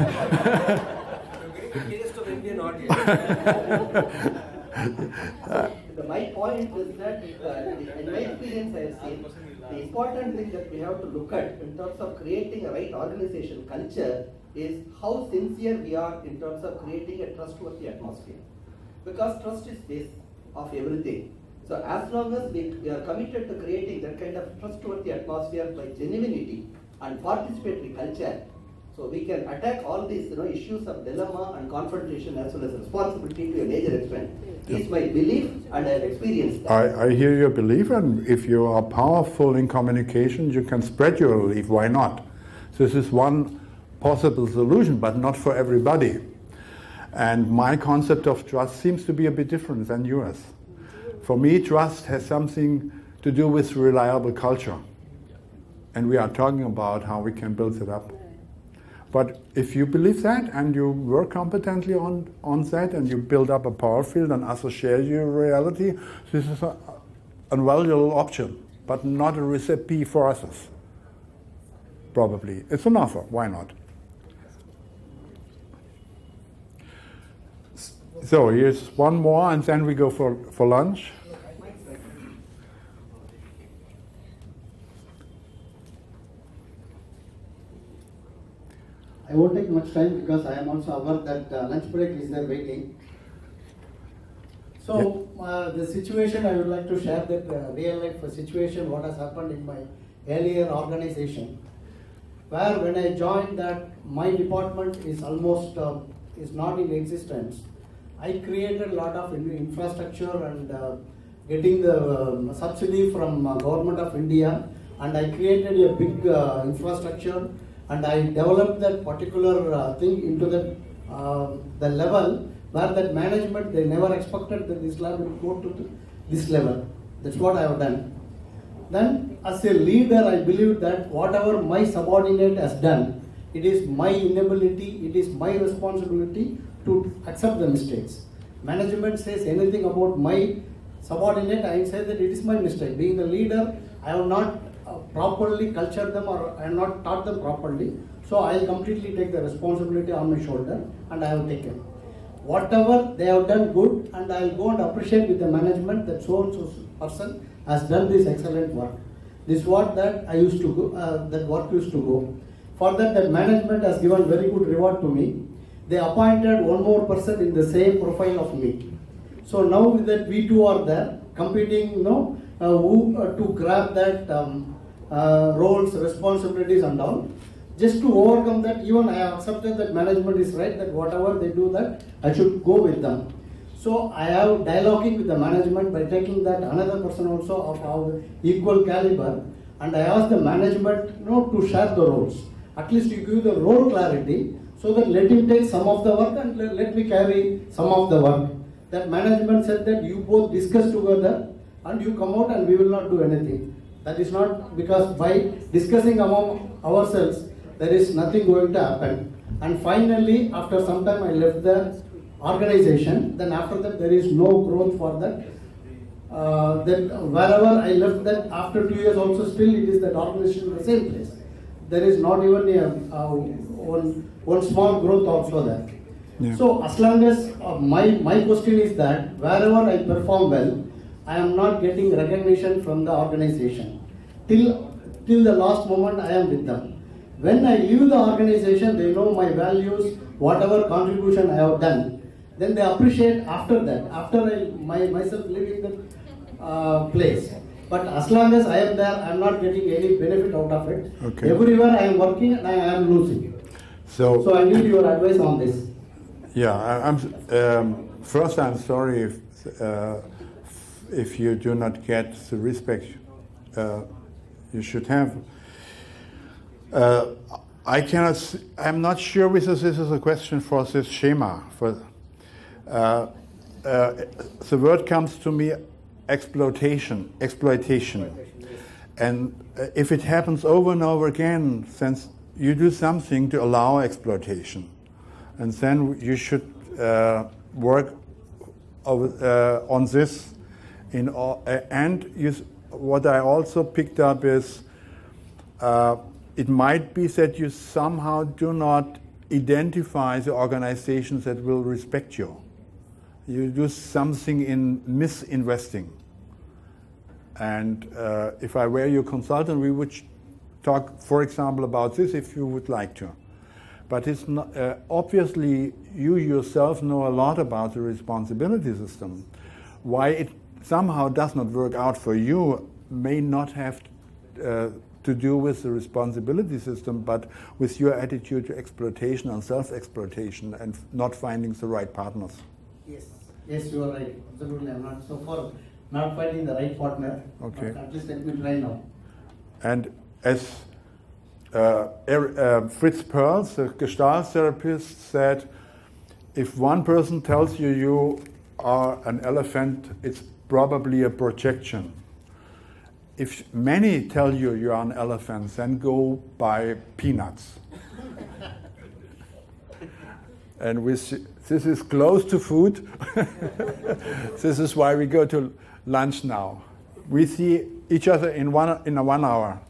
The, my point is that uh, in my experience I have seen the important thing that we have to look at in terms of creating a right organization culture is how sincere we are in terms of creating a trustworthy atmosphere. Because trust is base of everything. So as long as we, we are committed to creating that kind of trustworthy atmosphere by genuinity and participatory culture, so we can attack all these you know, issues of dilemma and confrontation as well as responsibility to a major extent. Is my belief and I have experienced that. I, I hear your belief, and if you are powerful in communication, you can spread your belief. Why not? This is one possible solution, but not for everybody. And my concept of trust seems to be a bit different than yours. For me, trust has something to do with reliable culture. And we are talking about how we can build it up. But if you believe that and you work competently on, on that and you build up a power field and others share your reality, this is a, a valuable option, but not a recipe for others. Probably. It's an offer. Why not? So here's one more, and then we go for, for lunch. I won't take much time because I am also aware that uh, lunch break is there waiting. So uh, the situation I would like to share that uh, real life situation what has happened in my earlier organization, where when I joined that my department is almost uh, is not in existence. I created a lot of infrastructure and uh, getting the uh, subsidy from uh, Government of India, and I created a big uh, infrastructure, and I developed that particular uh, thing into the uh, the level where that management, they never expected that this lab would go to this level. That's what I have done. Then as a leader, I believe that whatever my subordinate has done, it is my inability, it is my responsibility to accept the mistakes. Management says anything about my subordinate, I say that it is my mistake. Being the leader, I have not uh, properly cultured them, or I have not taught them properly. So I completely take the responsibility on my shoulder, and I have taken. Whatever they have done good, and I will go and appreciate with the management that so and so person has done this excellent work. This is what that I used to go, uh, that work used to go. For that, the management has given very good reward to me. They appointed one more person in the same profile of me. So now that we two are there, competing, you know, uh, who uh, to grab that um, uh, roles, responsibilities and all. Just to overcome that, even I have accepted that management is right, that whatever they do that, I should go with them. So I have dialoguing with the management by taking that another person also of our equal caliber, and I ask the management, you know, to share the roles. At least you give the role clarity, so that let him take some of the work and let me carry some of the work. That management said that you both discuss together and you come out and we will not do anything. That is not, because by discussing among ourselves, there is nothing going to happen. And finally, after some time I left the organization, then after that there is no growth for that. Uh, then wherever I left that, after two years also still it is that organization in the same place. There is not even a, uh, one, one small growth also there. Yeah. So as long as uh, my, my question is that wherever I perform well, I am not getting recognition from the organization. Till, till the last moment I am with them. When I leave the organization, they know my values, whatever contribution I have done. Then they appreciate after that, after I my, myself leaving the uh, place. But as long as I am there, I am not getting any benefit out of it. Okay. Everywhere I am working and I am losing. So, so I need your advice on this. Yeah, I, I'm. Um, first, I'm sorry if uh, if you do not get the respect uh, you should have. Uh, I cannot. I'm not sure whether this is a question for this schema. For uh, uh, the word comes to me, exploitation, exploitation, and if it happens over and over again, since you do something to allow exploitation, and then you should uh, work over, uh, on this. In all, uh, and you, what I also picked up is. Uh, It might be that you somehow do not identify the organizations that will respect you. You do something in misinvesting. And uh, if I were your consultant, we would talk, for example, about this if you would like to. But it's not, uh, obviously, you yourself know a lot about the responsibility system. Why it somehow does not work out for you may not have uh, to do with the responsibility system, but with your attitude to exploitation and self-exploitation and not finding the right partners. Yes, yes, you are right. Absolutely, I'm not so far not finding the right partner. Okay. But at least let me try now. And as uh, er, uh, Fritz Perls, the Gestalt therapist, said, if one person tells you you are an elephant, it's probably a projection. If many tell you you are an elephant, then go buy peanuts. And with, this is close to food. This is why we go to lunch now. We see each other in one in a one hour.